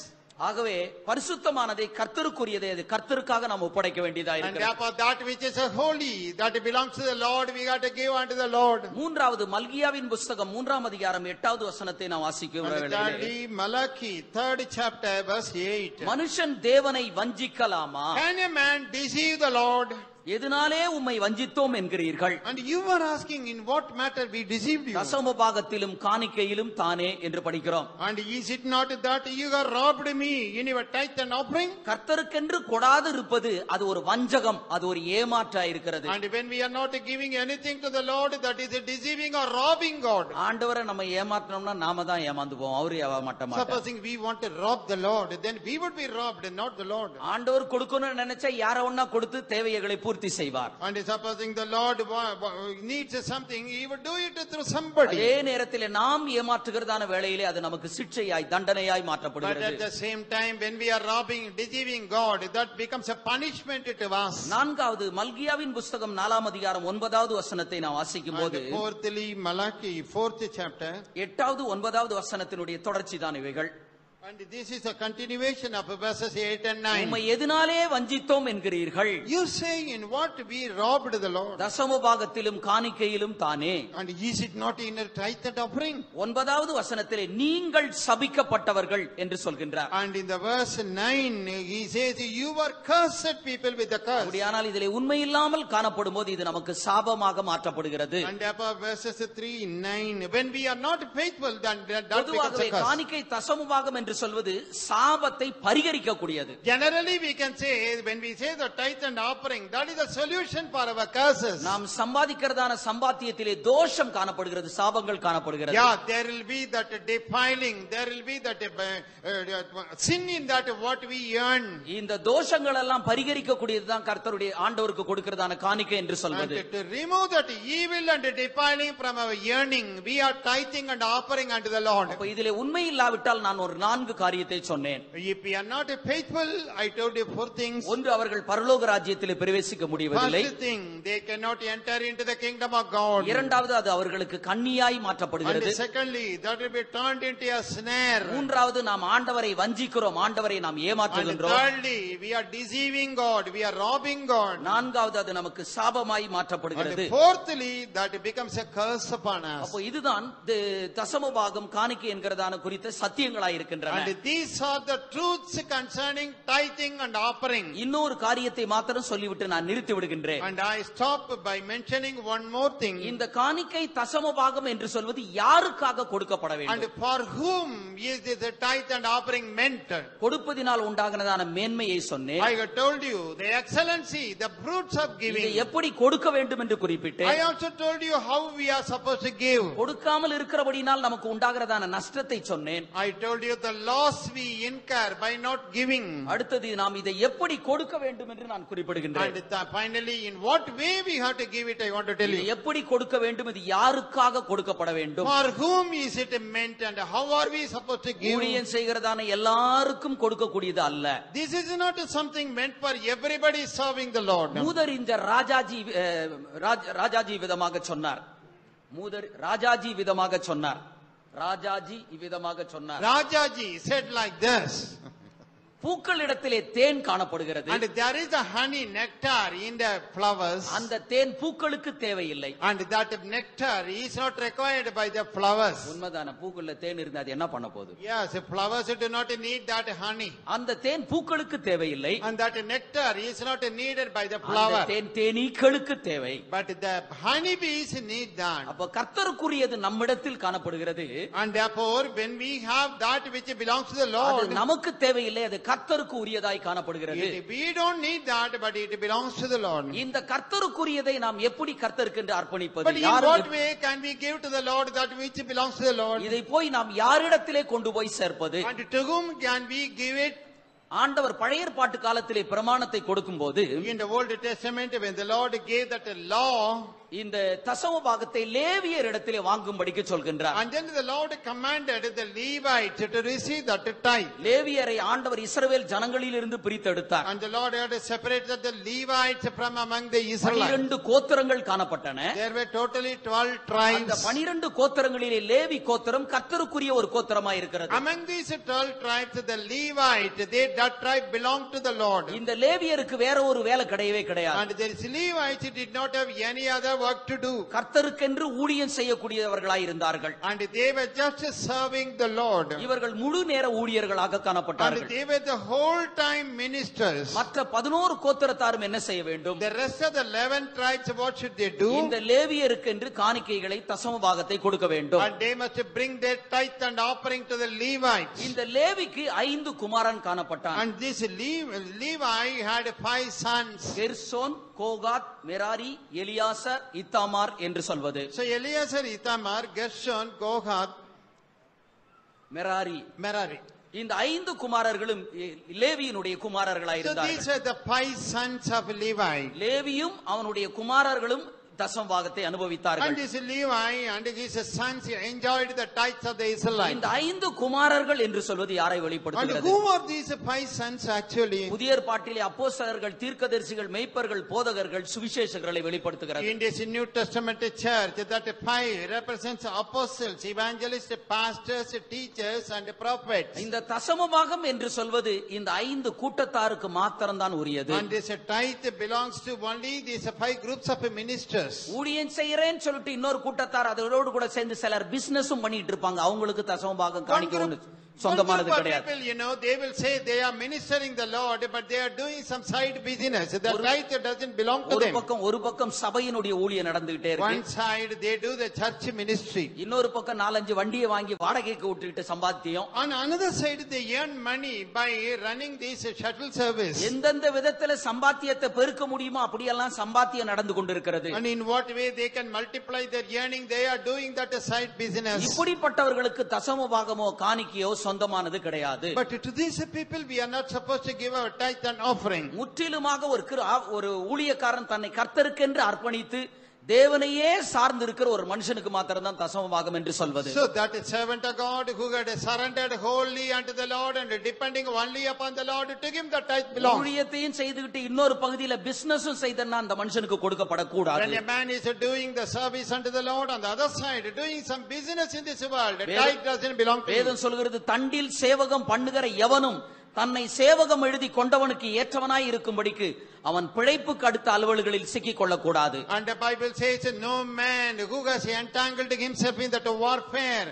ஆகவே பரிசுத்தமானதை கர்த்தருக்குரியதை அது கர்த்தருக்காக நாம் ஒப்படைக்க வேண்டியதா And இருக்கிறது. therefore that which is holy, that belongs to the Lord, we got to give unto the Lord. மூன்றாவது மல்கியாவின் புஸ்தகம் 3ஆம் அதிகாரம் 8வது வசனத்தை நாம் வாசிக்கிற And வேளையிலே, thirdly, Malachi, 3rd chapter, verse 8. மனுஷன் தேவனை வஞ்சிக்கலாமா? Can a man deceive the Lord? எதனாலே உம்மை வஞ்சித்தோம் என்கிறீர்கள்? And you are asking, in what matter we deceived you? தசம பாகத்திலும் காணிக்கையிலும் தானே என்று படிக்கிறோம். And is it not that you have robbed me in your tithe and offering? கர்த்தருக்கென்று கொடாது இருப்பது அது ஒரு வஞ்சகம், அது ஒரு ஏமாற்றா இருக்கிறது. And when we are not giving anything to the Lord, that is deceiving or robbing God. ஆண்டவரை நம்ம ஏமாற்றணும்னா நாம தான் ஏமாந்துவோம், அவரு ஏமாற்ற மாட்டார். Supposing we want to rob the Lord, then we would be robbed, not the Lord. ஆண்டவர் கொடுக்கணும்னு நினைச்சா யார ஒண்ணா கொடுத்து தேவைகளை பூர்த்தி செய்வார். And supposing the Lord needs something, he would do it through somebody. அதே நேரத்தில் நாம் ஏமாற்றுகிறதான வேளையிலே அது நமக்கு சிட்சையாய் தண்டனையாய் But மாற்றப்படுகிறது. at the same time, when we are robbing, deceiving God, that becomes a punishment to us. நான்காவது மல்கியாவின் புஸ்தகம் 4ஆம் அதிகாரம் 9வது வசனத்தை நாம் வாசிக்கும் போது, And fourthly, Malachi, 4th chapter. 8வது 9வது வசனத்தினுடைய தொடர்ச்சி தான் இவைகள். And this is a continuation of verses 8 and 9. உம்மை எதனாலே வஞ்சித்தோம் என்கிறீர்கள்? You say, in what we robbed the Lord? தசம பாகத்திலும் காணிக்கையிலும் தானே. And is it not in a tithe and offering? 9வது வசனத்திலே நீங்கள் சபிக்கப்பட்டவர்கள் என்று சொல்கின்றார். And in the verse 9, he says, you were cursed people with the curse. அப்படியானால் இதிலே உண்மை இல்லாமல் காணப்படும் போது இது நமக்கு சாபமாக மாற்றப்படுகிறது. And above verses 3, 9, when we are not faithful, then that becomes பொதுவாகவே a curse. காணிக்கை தசம பாகம் என்று சொல்வது சாபத்தை பரிகரிக்க கூடியது. Generally we can say, when we say the tithe and offering, that is a solution for our curses. நாம் சம்பாதிக்கிறதான சம்பாத்தியத்திலே தோஷம் காணப்படுகிறது, சாபங்கள் காணப்படுகிறது. Yeah, there will be that defiling, there will be that sin in that what we earn. இந்த தோஷங்கள் எல்லாம் பரிகரிக்க கூடியதுதான் கர்த்தருடைய ஆண்டவருக்கு கொடுக்கிறதான காணிக்கை என்று And சொல்வது. to remove that evil and defiling from our earning, we are tithing and offering unto the Lord. அப்ப இதிலே உண்மை இல்லாவிட்டால் நான் ஒரு 4 காரியத்தை சொன்னேன். If we are not faithful, I told you 4 things. ஒன்று, அவர்கள் பரலோக ராஜ்யத்திலே பிரவேசிக்க முடிவதில்லை. First thing, they cannot enter into the kingdom of God. இரண்டாவது, அது அவர்களுக்கு கண்ணியாய் And மாற்றப்படுகிறது. secondly, that will be turned into a snare. மூன்றாவது, நாம் ஆண்டவரை வஞ்சிக்கிறோம், ஆண்டவரை நாம் And ஏமாற்றுகின்றோம். thirdly, we are deceiving God, we are robbing God. நான்காவது, அது நமக்கு சாபமாய் And மாற்றப்படுகிறது. fourthly, that becomes a curse upon us. அப்போ இதுதான் தசம பாகம் காணிக்கை என்கிறதான குறித்த சத்தியங்களாய் இருக்கின்றன. And these are the truths concerning tithing and offering. இன்னொரு காரியத்தை மாத்திரம் சொல்லிவிட்டு நான் நிறுத்தி விடுகின்றேன். And I stop by mentioning one more thing. இந்த காணிக்கை தசம பாகம் என்று சொல்வது யாருக்காக கொடுக்கப்பட And வேண்டும்? for whom is this tithe and offering meant? கொடுப்பதினால் உண்டாகிறதான மேன்மையை சொன்னேன். I have told you the excellency, the fruits of இதை giving. எப்படி கொடுக்க வேண்டும் என்று குறிப்பிட்டு, I also told you how we are supposed to give. கொடுக்காமல் இருக்கிறபடினால் நமக்கு உண்டாகிறதான நஷ்டத்தை சொன்னேன். I told you the loss we incur by not giving. அடுத்தது, நாம் இதை எப்படி கொடுக்க வேண்டும் என்று நான் குறிப்பிடுகின்றேன். And finally, in what way we have to give it, I want to tell இதை you. எப்படி கொடுக்க வேண்டும், இது யாருக்காக கொடுக்கப்பட வேண்டும்? For whom is it meant and how are we supposed to give? ஊழியம் செய்கிறதான எல்லாருக்கும் கொடுக்கக்கூடியது அல்ல. This is not something meant for everybody serving the Lord. மூதர் இந்த ராஜாஜி விதமாக சொன்னார். மூதர் ராஜாஜி விதமாக சொன்னார். ராஜாஜி இவ்விதமாக சொன்னார். Rajaji said like this. பூக்களிடத்திலே தேன் காணப்படுகிறது. And there is a honey nectar in the flowers. அந்த தேன் பூக்களுக்கு தேவையில்லை. And that nectar is not required by the flowers. உண்மைதான, பூக்கள்ல தேன் இருந்தா அது என்ன பண்ண போகுது? Yes, the flowers do not need that honey. அந்த தேன் பூக்களுக்கு தேவையில்லை. And that nectar is not needed by the அந்த flower. தேன் தேனீக்களுக்கு தேவை. But the honey bees need that. அப்ப கர்த்தருக்குரியது நம்மிடத்தில் காணப்படுகிறது. And therefore, when we have that which belongs to the அது Lord, நமக்கு தேவையில்லை, அது கர்த்தருக்கு உரியதாய் காணப்படுகிறது. we don't need that, but it belongs to the Lord. இந்த கர்த்தருக்குரியதை நாம் எப்படி கர்த்தருக்கு என்று அர்ப்பணிப்பது? But in what way can we give to the Lord that which belongs to the Lord? இதை போய் நாம் யாரிடத்திலே கொண்டு போய் சேர்ப்பது? And to whom can we give it? ஆண்டவர் பழைய ஏற்பாட்டு காலத்திலே பிரமாணத்தை கொடுக்கும்போது In the Old Testament, when the Lord gave that law, இந்த தசம பாகத்தை லேவியர் இடத்திலே வாங்கும்படிக்கு சொல்கின்றார். and then the Lord commanded the Levite to receive that tithe. லேவியரை ஆண்டவர் இஸ்ரவேல் ஜனங்களிலிருந்து பிரித்தெடுத்தார். And the Lord had separated the Levites from among the Israelites. 12 கோத்திரங்கள் காணப்பட்டன. There were totally 12 அந்த tribes. 12 கோத்திரங்களிலே லேவி கோத்திரம் கர்த்தருக்குரிய ஒரு கோத்திரமாய் இருக்கிறது. Among these 12 tribes, the Levite, that tribe belonged to the Lord. இந்த லேவியருக்கு வேற ஒரு வேலை கிடையவே கிடையாது. And there is Levites did not have any other work to do. கர்த்தருக்கென்று ஊழியம் செய்யக்கூடியவர்களாய் இருந்தார்கள். And they were just serving the Lord. இவர்கள் முழு நேர ஊழியர்களாக And காணப்பட்டார்கள். they were the whole time ministers. மற்ற 11 கோத்திரத்தாரும் என்ன செய்ய வேண்டும்? The rest of the 11 tribes, what should they do? இந்த லேவியருக்கென்று காணிக்கைகளை தசம பாகத்தை கொடுக்க வேண்டும். And they must bring their tithe and offering to the Levites. இந்த லேவிக்கு 5 குமாரன் காணப்பட்டான். And this Levi had 5 sons. Gershon, Kohath, Merari, Eleazar, Ithamar என்று சொல்வது. So Eleazar, Ithamar, Gershon, Kohath, Merari. Merari. இந்த 5 குமாரர்களும் லேவியினுடைய குமாரர்களாய் So these இருந்தார்கள். are the 5 sons of Levi. லேவியும் அவனுடைய குமாரர்களும் தசம பாகத்தை அனுபவித்தார்கள். And this Levi and his sons enjoyed the tithes of the Israelites. இந்த 5 குமாரர்கள் என்று சொல்வது யாரை And வெளிப்படுத்துகிறது? who are these 5 sons actually? புதிய ஏற்பாட்டிலே அப்போஸ்தலர்கள், தீர்க்கதரிசிகள், மெய்ப்பர்கள், போதகர்கள், சுவிசேஷகர்களை வெளிப்படுத்துகிறார். In this New Testament church, that 5 represents apostles, evangelists, pastors, teachers and prophets. இந்த தசம பாகம் என்று சொல்வது இந்த 5 கூட்டத்தாருக்கு மாத்திரம்தான் உரியது. And this tithe belongs to only these 5 groups of ministers. ஊழியம் செய்யறேன்னு சொல்லிட்டு இன்னொரு கூட்டத்தார் அதோடு கூட சேர்ந்து சிலர் பிசினஸும் பண்ணிட்டு இருப்பாங்க. அவங்களுக்கு தசம பாகம் காணிக்க ஒண்ணு சொந்தமானது கிடையாது. People, they will say they are ministering the Lord, but they are doing some side business. The tithe doesn't belong to them. ஒரு பக்கம் சபையினுடைய ஊழியம் நடந்துகிட்டே இருக்கு. One side they do the church ministry. இன்னொரு பக்கம் 4-5 வண்டியை வாங்கி வாடகைக்கு விட்டுட்டு சம்பாத்தியம். On another side they earn money by running this shuttle service. எந்தெந்த விதத்துல சம்பாத்தியத்தை பெருக்க முடியுமோ அப்படியெல்லாம் சம்பாத்தியம் நடந்து கொண்டிருக்கிறது. And in what way they can multiply their earning, they are doing that side business. இப்படிப்பட்டவர்களுக்கு தசம பாகமோ காணிக்கையோ சொந்தமானது கிடையாது. But to these people we are not supposed to give our tithe and offering. முற்றிலுமாக ஒரு ஊழியக்காரன் தன்னை கர்த்தருக்கென்று அர்ப்பணித்து தேவனையே சார்ந்து இருக்கிற ஒரு மனுஷனுக்கு மாத்திரம் தான் தசம பாகம் என்று சொல்வது. So that a servant of God who had surrendered wholly unto the Lord and depending only upon the Lord, to him the tithe belongs. ஊழியத்தையும் செய்துவிட்டு இன்னொரு பகுதியில பிசினஸும் செய்தனா அந்த மனுஷனுக்கு கொடுக்கப்படக்கூடாது. When a man is doing the service unto the Lord, on the other side doing some business in this world, the tithe doesn't belong to him. வேதம் சொல்கிறது, தண்டில் சேவகம் பண்ணுகிற எவனும் தன்னை சேவகம் எழுதி கொண்டவனுக்கு ஏற்றவனாய் இருக்கும்படிக்கு அவன் பிழைப்புக்கு அடுத்த அலுவல்களில் சிக்கிக் கொள்ளக்கூடாது. And the Bible says no man who has entangled himself in that warfare,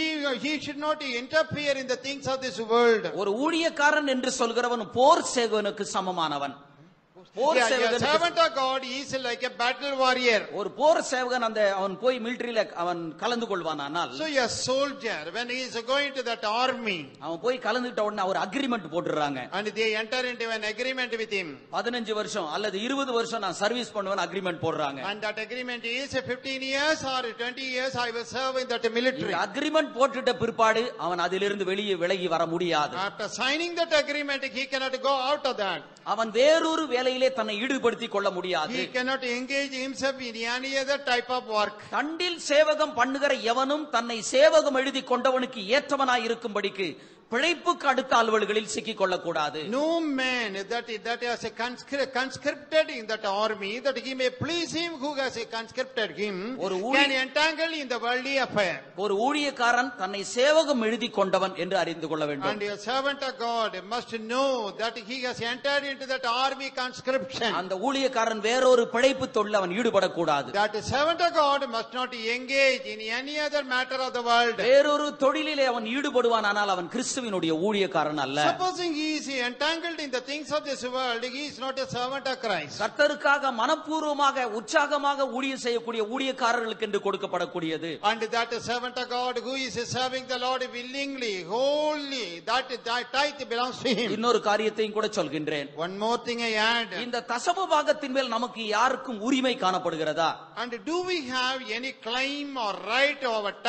he should not interfere in the things of this world. ஒரு ஊழியக்காரன் என்று சொல்கிறவன் போர் சேவகனுக்கு சமமானவன். போர் சேவகன், servant of God is like a battle warrior. ஒரு போர் சேவகன் அவன் போய் மிலிட்டரியில அவன் கலந்து கொள்வானானால், So a soldier when he is going to that army, அவன் போய் கலந்துட்ட உடனே ஒரு அக்ரிமெண்ட் போட்டுறாங்க. and they enter into an agreement with him. 15 வருஷம் அல்லது 20 வருஷம் நான் சர்வீஸ் பண்ணுவேன் அக்ரிமெண்ட் போடுறாங்க. And that agreement is 15 years or 20 years I will serve in that military. Agreement போட்டுட்ட பிற்பாடு அவன் அதிலிருந்து வெளியே விலகி வர முடியாது. After signing that agreement he cannot go out of that. அவன் வேறொரு வேலையிலே தன்னை ஈடுபடுத்திக் கொள்ள முடியாது. He cannot engage himself in any other type of work. தண்டில் சேவகம் பண்ணுகிற எவனும் தன்னை சேவகம் எழுதி கொண்டவனுக்கு ஏற்றவனாய் இருக்கும்படிக்கு பிழைப்புக்கு அடுத்த அலுவல்களில் சிக்கிக் கொள்ளக்கூடாது. No man that has conscripted in that army, that he may please him who has conscripted him, can entangle in the worldly affair. ஒரு ஊழியக்காரன் தன்னை சேவகம் எழுதி கொண்டவன் என்று அறிந்து கொள்ள வேண்டும். And a servant of God must know that he has entered into that army conscription. அந்த ஊழியக்காரன் வேறொரு பிழைப்பு தொழில் அவன் ஈடுபடக்கூடாது. That servant of God must not engage in any other matter of the world. வேறொரு தொழிலிலே அவன் ஈடுபடுவானால் அவன் கிறிஸ்துவினுடைய ஊழியக்காரன் அல்ல. Supposing he is entangled in the things of this world, he is not a servant of Christ. கர்த்தருக்காக மனப்பூர்வமாக உற்சாகமாக ஊழியம் செய்யக்கூடிய ஊழியக்காரர்களுக்கு என்று கொடுக்கப்படக்கூடியது. And that servant of God who is serving the Lord willingly, wholly, that tithe belongs to him. இன்னொரு காரியத்தையும் கூட சொல்கின்றேன். One more thing I add. இந்த தசம பாகத்தின் மேல் நமக்கு யாருக்கும் உரிமை காணப்படுகிறதா? And do we have any claim or right over tithe?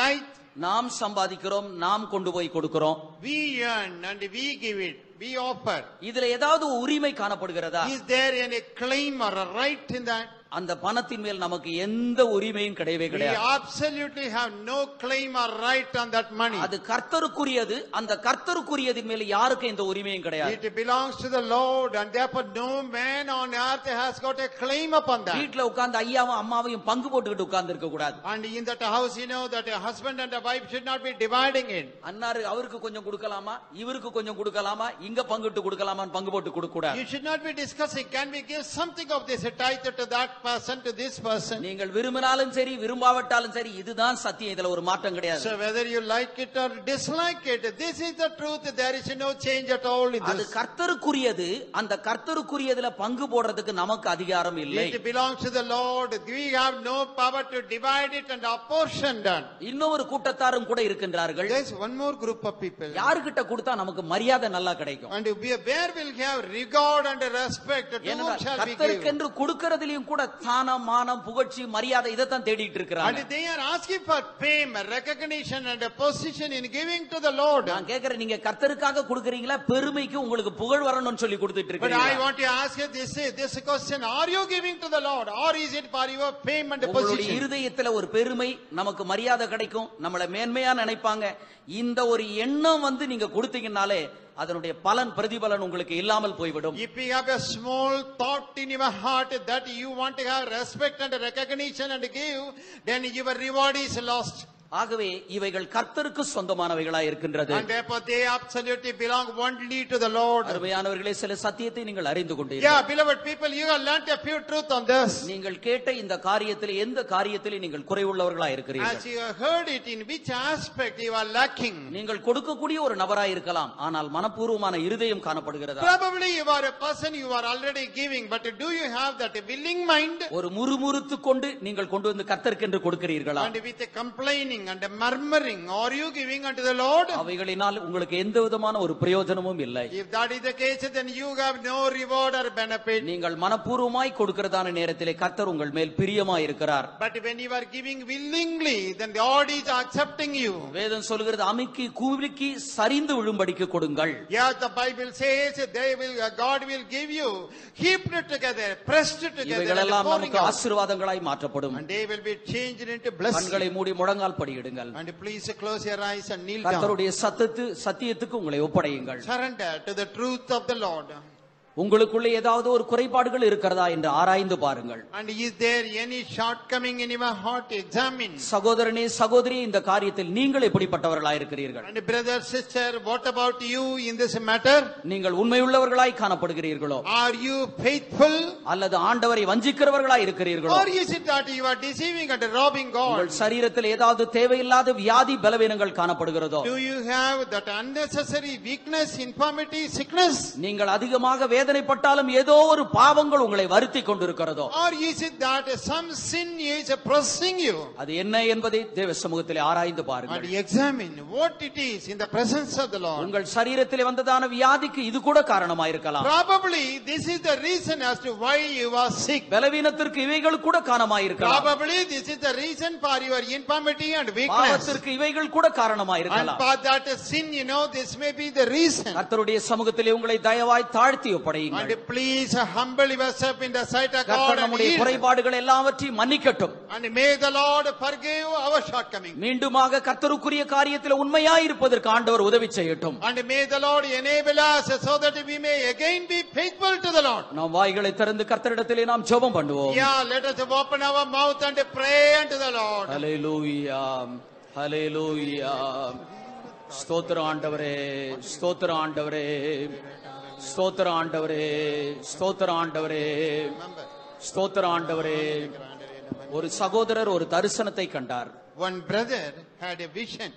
நாம் சம்பாதிக்கிறோம், நாம் கொண்டு போய் கொடுக்கிறோம். We earn and we give it. We offer. இதுல ஏதாவது உரிமை காணப்படுகிறதா? Is there any claim or a right in that? அந்த பணத்தின் மேல் நமக்கு எந்த உரிமையும் கிடையவே We கிடையாது. absolutely have no claim or right on that money. அது கர்த்தருக்குரியது. அந்த கர்த்தருக்குரியதின் மேல் யாருக்கு எந்த உரிமையும் கிடையாது. It belongs to the Lord, and therefore no man on earth has got a claim upon that. வீட்ல உட்கார்ந்து ஐயாவும் அம்மாவையும் பங்கு போட்டுக்கிட்டு உட்கார்ந்து இருக்க கூடாது. And in that house, you know that a husband and a wife should not be dividing it. அன்னாரு அவருக்கு கொஞ்சம் கொடுக்கலாமா, இவருக்கு கொஞ்சம் கொடுக்கலாமா, இங்க பங்கிட்டு கொடுக்கலாமான்னு பங்கு போட்டு கொடுக்க கூடாது. You should not be discussing, can we give something of this, a tithe to that person, to this person. நீங்கள் விரும்பினாலும் சரி விரும்பாவிட்டாலும் சரி இதுதான் சத்தியம். இதுல ஒரு மாற்றம் கிடையாது. So whether you like it or dislike it, this is the truth. There is no change at all in அது this. கர்த்தருக்குரியது. அந்த கர்த்தருக்குரியதுல பங்கு போடுறதுக்கு நமக்கு அதிகாரம் இல்லை. It belongs to the Lord. We have no power to divide it and apportion that. இன்னொரு கூட்டத்தாரும் கூட இருக்கின்றார்கள். There is one more group of people. யாருகிட்ட கொடுத்தா நமக்கு மரியாதை நல்லா கிடைக்கும்? And where will have regard and respect, to whom shall we give? கர்த்தருக்கென்று கொடுக்கிறதிலும் கூட தானம், மானம், புகழ்ச்சி, மரியாதை இதைத்தான் தேடிட்டு இருக்கிறாங்க. And they are asking for fame, recognition and a position in giving to the Lord. நான் கேக்குறேன், நீங்க கர்த்தருக்காக கொடுக்கறீங்களா, பெருமைக்கு உங்களுக்கு புகழ் வரணும்னு சொல்லி கொடுத்துட்டு But I இருக்கீங்களா? want to ask you this question: are you giving to the Lord, or is it for your fame and உங்களுடைய position? இருதயத்துல ஒரு பெருமை, நமக்கு மரியாதை கிடைக்கும், நம்மள மேன்மையா நினைப்பாங்க, இந்த ஒரு எண்ணம் நீங்க கொடுத்தீங்கனாலே அதனுடைய பலன் பிரதிபலன் உங்களுக்கு இல்லாமல் போய்விடும். If you have a small thought in your heart that you want to have respect and recognition and give, then your reward is lost. ஆகவே இவைகள் கர்த்தருக்கு சொந்தமானவைகளாய் இருக்கின்றது. And therefore they absolutely belong only to the Lord. அருமையானவர்களே, சில சத்தியத்தை நீங்கள் அறிந்து Yeah, கொண்டீர்கள். beloved people, you have learnt a few truth on this. நீங்கள் கேட்ட இந்த காரியத்தில் எந்த காரியத்தில் நீங்கள் குறைவுள்ளவர்களாய் இருக்கிறீர்கள்? As you have heard it, in which aspect you are lacking? நீங்கள் கொடுக்கக்கூடிய ஒரு நபராய் இருக்கலாம், ஆனால் மனப்பூர்வமான இருதயம் காணப்படுகிறதா? Probably you are a person, you are already giving, but do you have that willing mind? ஒரு முறுமுறுத்து கொண்டு நீங்கள் கொண்டு வந்து கர்த்தருக்கென்று கொடுக்கிறீர்களா? And with a complaining and a murmuring, are you giving unto the Lord? அவைகளினால் உங்களுக்கு எந்த விதமான ஒரு பிரயோஜனமும் இல்லை. If that is the case, then you have no reward or benefit. நீங்கள் மனப்பூர்வமாய் கொடுக்கிறதான நேரத்திலே கர்த்தர் உங்கள் மேல் பிரியமாய் இருக்கிறார். But when you are giving willingly, then God is accepting you. வேதம் சொல்கிறது, அமுக்கி குலுக்கி சரிந்து விழும்படிக்கு கொடுங்கள். Yeah, the Bible says God will give you heaped together, pressed together, and இவைகளெல்லாம் pouring நமக்கு out. ஆசீர்வாதங்களாய் மாற்றப்படும். And they will be changed into blessing. கண்களை மூடி முழங்கால் படியிடுங்கள். And please close your eyes and kneel down. கர்த்தருடைய சத்தியத்துக்கு உங்களை ஒப்படையுங்கள். Surrender to the truth of the Lord. உங்களுக்குள்ளே ஏதாவது ஒரு குறைபாடுகள் இருக்கிறதா என்று ஆராய்ந்து பாருங்கள். And is there any shortcoming in your heart? Examine. சகோதரனே, சகோதரி, இந்த காரியத்தில் நீங்கள் எப்படிப்பட்டவர்களாய் இருக்கிறீர்கள்? And brother, sister, what about you in this matter? நீங்கள் உண்மையுள்ளவர்களாய் காணப்படுகிறீர்களோ, Are you faithful? அல்லது ஆண்டவரை வஞ்சிக்கிறவர்களாய் இருக்கிறீர்களோ? Or is it that you are deceiving and robbing God? உங்கள் சரீரத்தில் ஏதாவது தேவையில்லாத வியாதி பலவீனங்கள் காணப்படுகிறதோ? Do you have that unnecessary weakness, infirmity, sickness? நீங்கள் அதிகமாக வேதனைப்பட்டாலும் ஏதோ ஒரு பாவங்கள் உங்களை வருத்திக் கொண்டிருக்கிறதோ? Or is it that some sin is pressing you? அது என்ன என்பதை தேவ சமூகத்திலே ஆராய்ந்து And பாருங்கள். examine what it is in the presence of the Lord. உங்கள் சரீரத்திலே வந்ததான வியாதிக்கு இது கூட காரணமாயிருக்கலாம். Probably this is the reason as to why you are sick. பலவீனத்திற்கு இவைகள் கூட காரணமாயிருக்கலாம். Probably this is the reason for your infirmity and weakness. பாவத்திற்கு இவைகள் கூட And காரணமாயிருக்கலாம். for that sin, this may be the reason. கர்த்தருடைய சமூகத்திலே உங்களை தயவாய் தாழ்த்தி ஒப்படையுங்கள். And please humble yourself in the sight of God கர்த்தர் and நம்முடைய yield. குறைபாடுகள் எல்லாவற்றையும் மன்னிக்கட்டும். And may the Lord forgive our shortcomings. மீண்டுமாக கர்த்தருக்குரிய காரியத்தில் உண்மையாய் இருப்பதற்கு ஆண்டவர் உதவி செய்யட்டும். And may the Lord enable us so that we may again be faithful to the Lord. நாம் வாய்களை திறந்து கர்த்தரிடத்திலே நாம் ஜெபம் பண்ணுவோம். Yeah, let us open our mouth and pray unto the Lord. ஹல்லேலூயா, ஹல்லேலூயா. ஸ்தோத்திரம் ஆண்டவரே, ஸ்தோத்திரம் ஆண்டவரே, ஸ்தோத்திரம் ஆண்டவரே, ஸ்தோத்திரம் ஆண்டவரே, ஸ்தோத்திரம் ஆண்டவரே. ஒரு சகோதரர் ஒரு தரிசனத்தை கண்டார். One brother had a vision.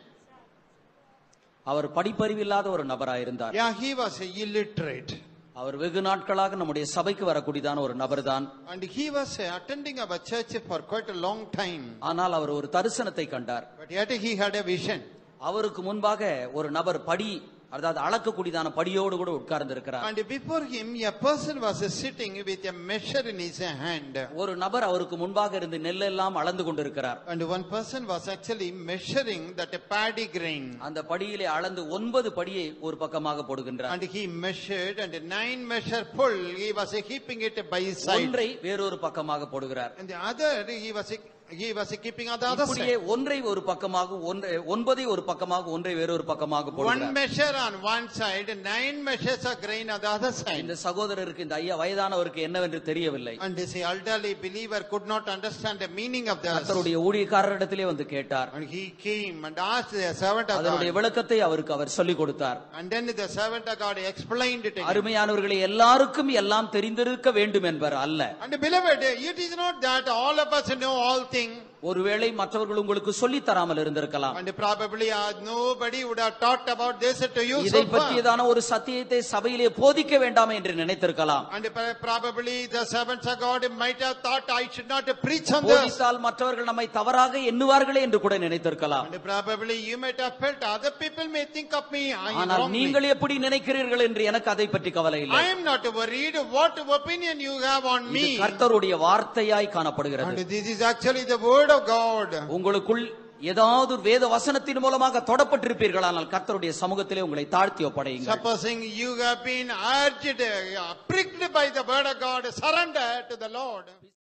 அவர் படிப்பறிவில்லாத ஒரு நபராயிருந்தார். Yeah, he was illiterate. அவர் வெகு நாட்களாக நம்முடைய சபைக்கு வரக்கூடியதான ஒரு நபர்தான். And he was attending our church for quite a long time. ஆனால் அவர் ஒரு தரிசனத்தை கண்டார். But yet he had a vision. அவருக்கு முன்பாக ஒரு நபர் அதாவது அளக்கக்கூடியதான படியோடு கூட உட்கார்ந்து இருக்கிறார். And before him a person was sitting with a measure in his hand. ஒரு நபர் அவருக்கு முன்பாக இருந்து நெல்லெல்லாம் அளந்து கொண்டிருக்கிறார். And one person was actually measuring that paddy grain. அந்த படியிலே அளந்து 9 படியை ஒரு பக்கமாக போடுகின்றார். And he measured and 9 measure full he was keeping it by his side. ஒன்றை வேறொரு பக்கமாக போடுகிறார். And the other he was keeping on the other இப்படியே side. ஒன்றை ஒரு பக்கமாக 9 ஒரு பக்கமாக ஒன்றை வேறொரு பக்கமாக One போடுகிறார். measure on one side, 9 measures of grain on the other side. இந்த சகோதரருக்கு இந்த ஐயா வயதானவருக்கு என்னவென்று தெரியவில்லை. And this elderly believer could not understand the meaning of this. கர்த்தருடைய ஊழியக்காரரிடத்திலே வந்து கேட்டார். And he came and asked the servant of அதனுடைய God. விளக்கத்தை அவருக்கு அவர் சொல்லிக் கொடுத்தார். And then the servant of God explained it to him. அருமையானவர்களே, எல்லாருக்கும் எல்லாம் தெரிந்திருக்க வேண்டும் என்பர் அல்ல. And beloved, it is not that all of us know all things. ஒருவேளை மற்றவர்கள் உங்களுக்கு சொல்லித் தராமல் இருந்திருக்கலாம். And probably nobody would have talked about this to you இதை so far. பற்றியதான ஒரு சத்தியத்தை சபையிலே போதிக்க வேண்டாம் என்று நினைத்திருக்கலாம். And probably the servants of God might have thought I should not preach on this. போதித்தால் மற்றவர்கள் நம்மை தவறாக எண்ணுவார்களே என்று கூட நினைத்திருக்கலாம். And probably you might have felt other people may think of me ஆனால் wrongly. நீங்கள் எப்படி நினைக்கிறீர்கள் என்று எனக்கு அதை பற்றி கவலை இல்லை. I am not worried what opinion you have on இது me. கர்த்தருடைய வார்த்தையாய் காணப்படுகிறது. And this is actually the word of God. உங்களுக்குள் ஏதாவது வேத வசனத்தின் மூலமாக தொடப்பட்டிருப்பீர்களானால் கர்த்தருடைய சமூகத்திலே உங்களை தாழ்த்தி ஒப்படையுங்கள். Supposing you have been urged, pricked by the word of God, surrender to the Lord.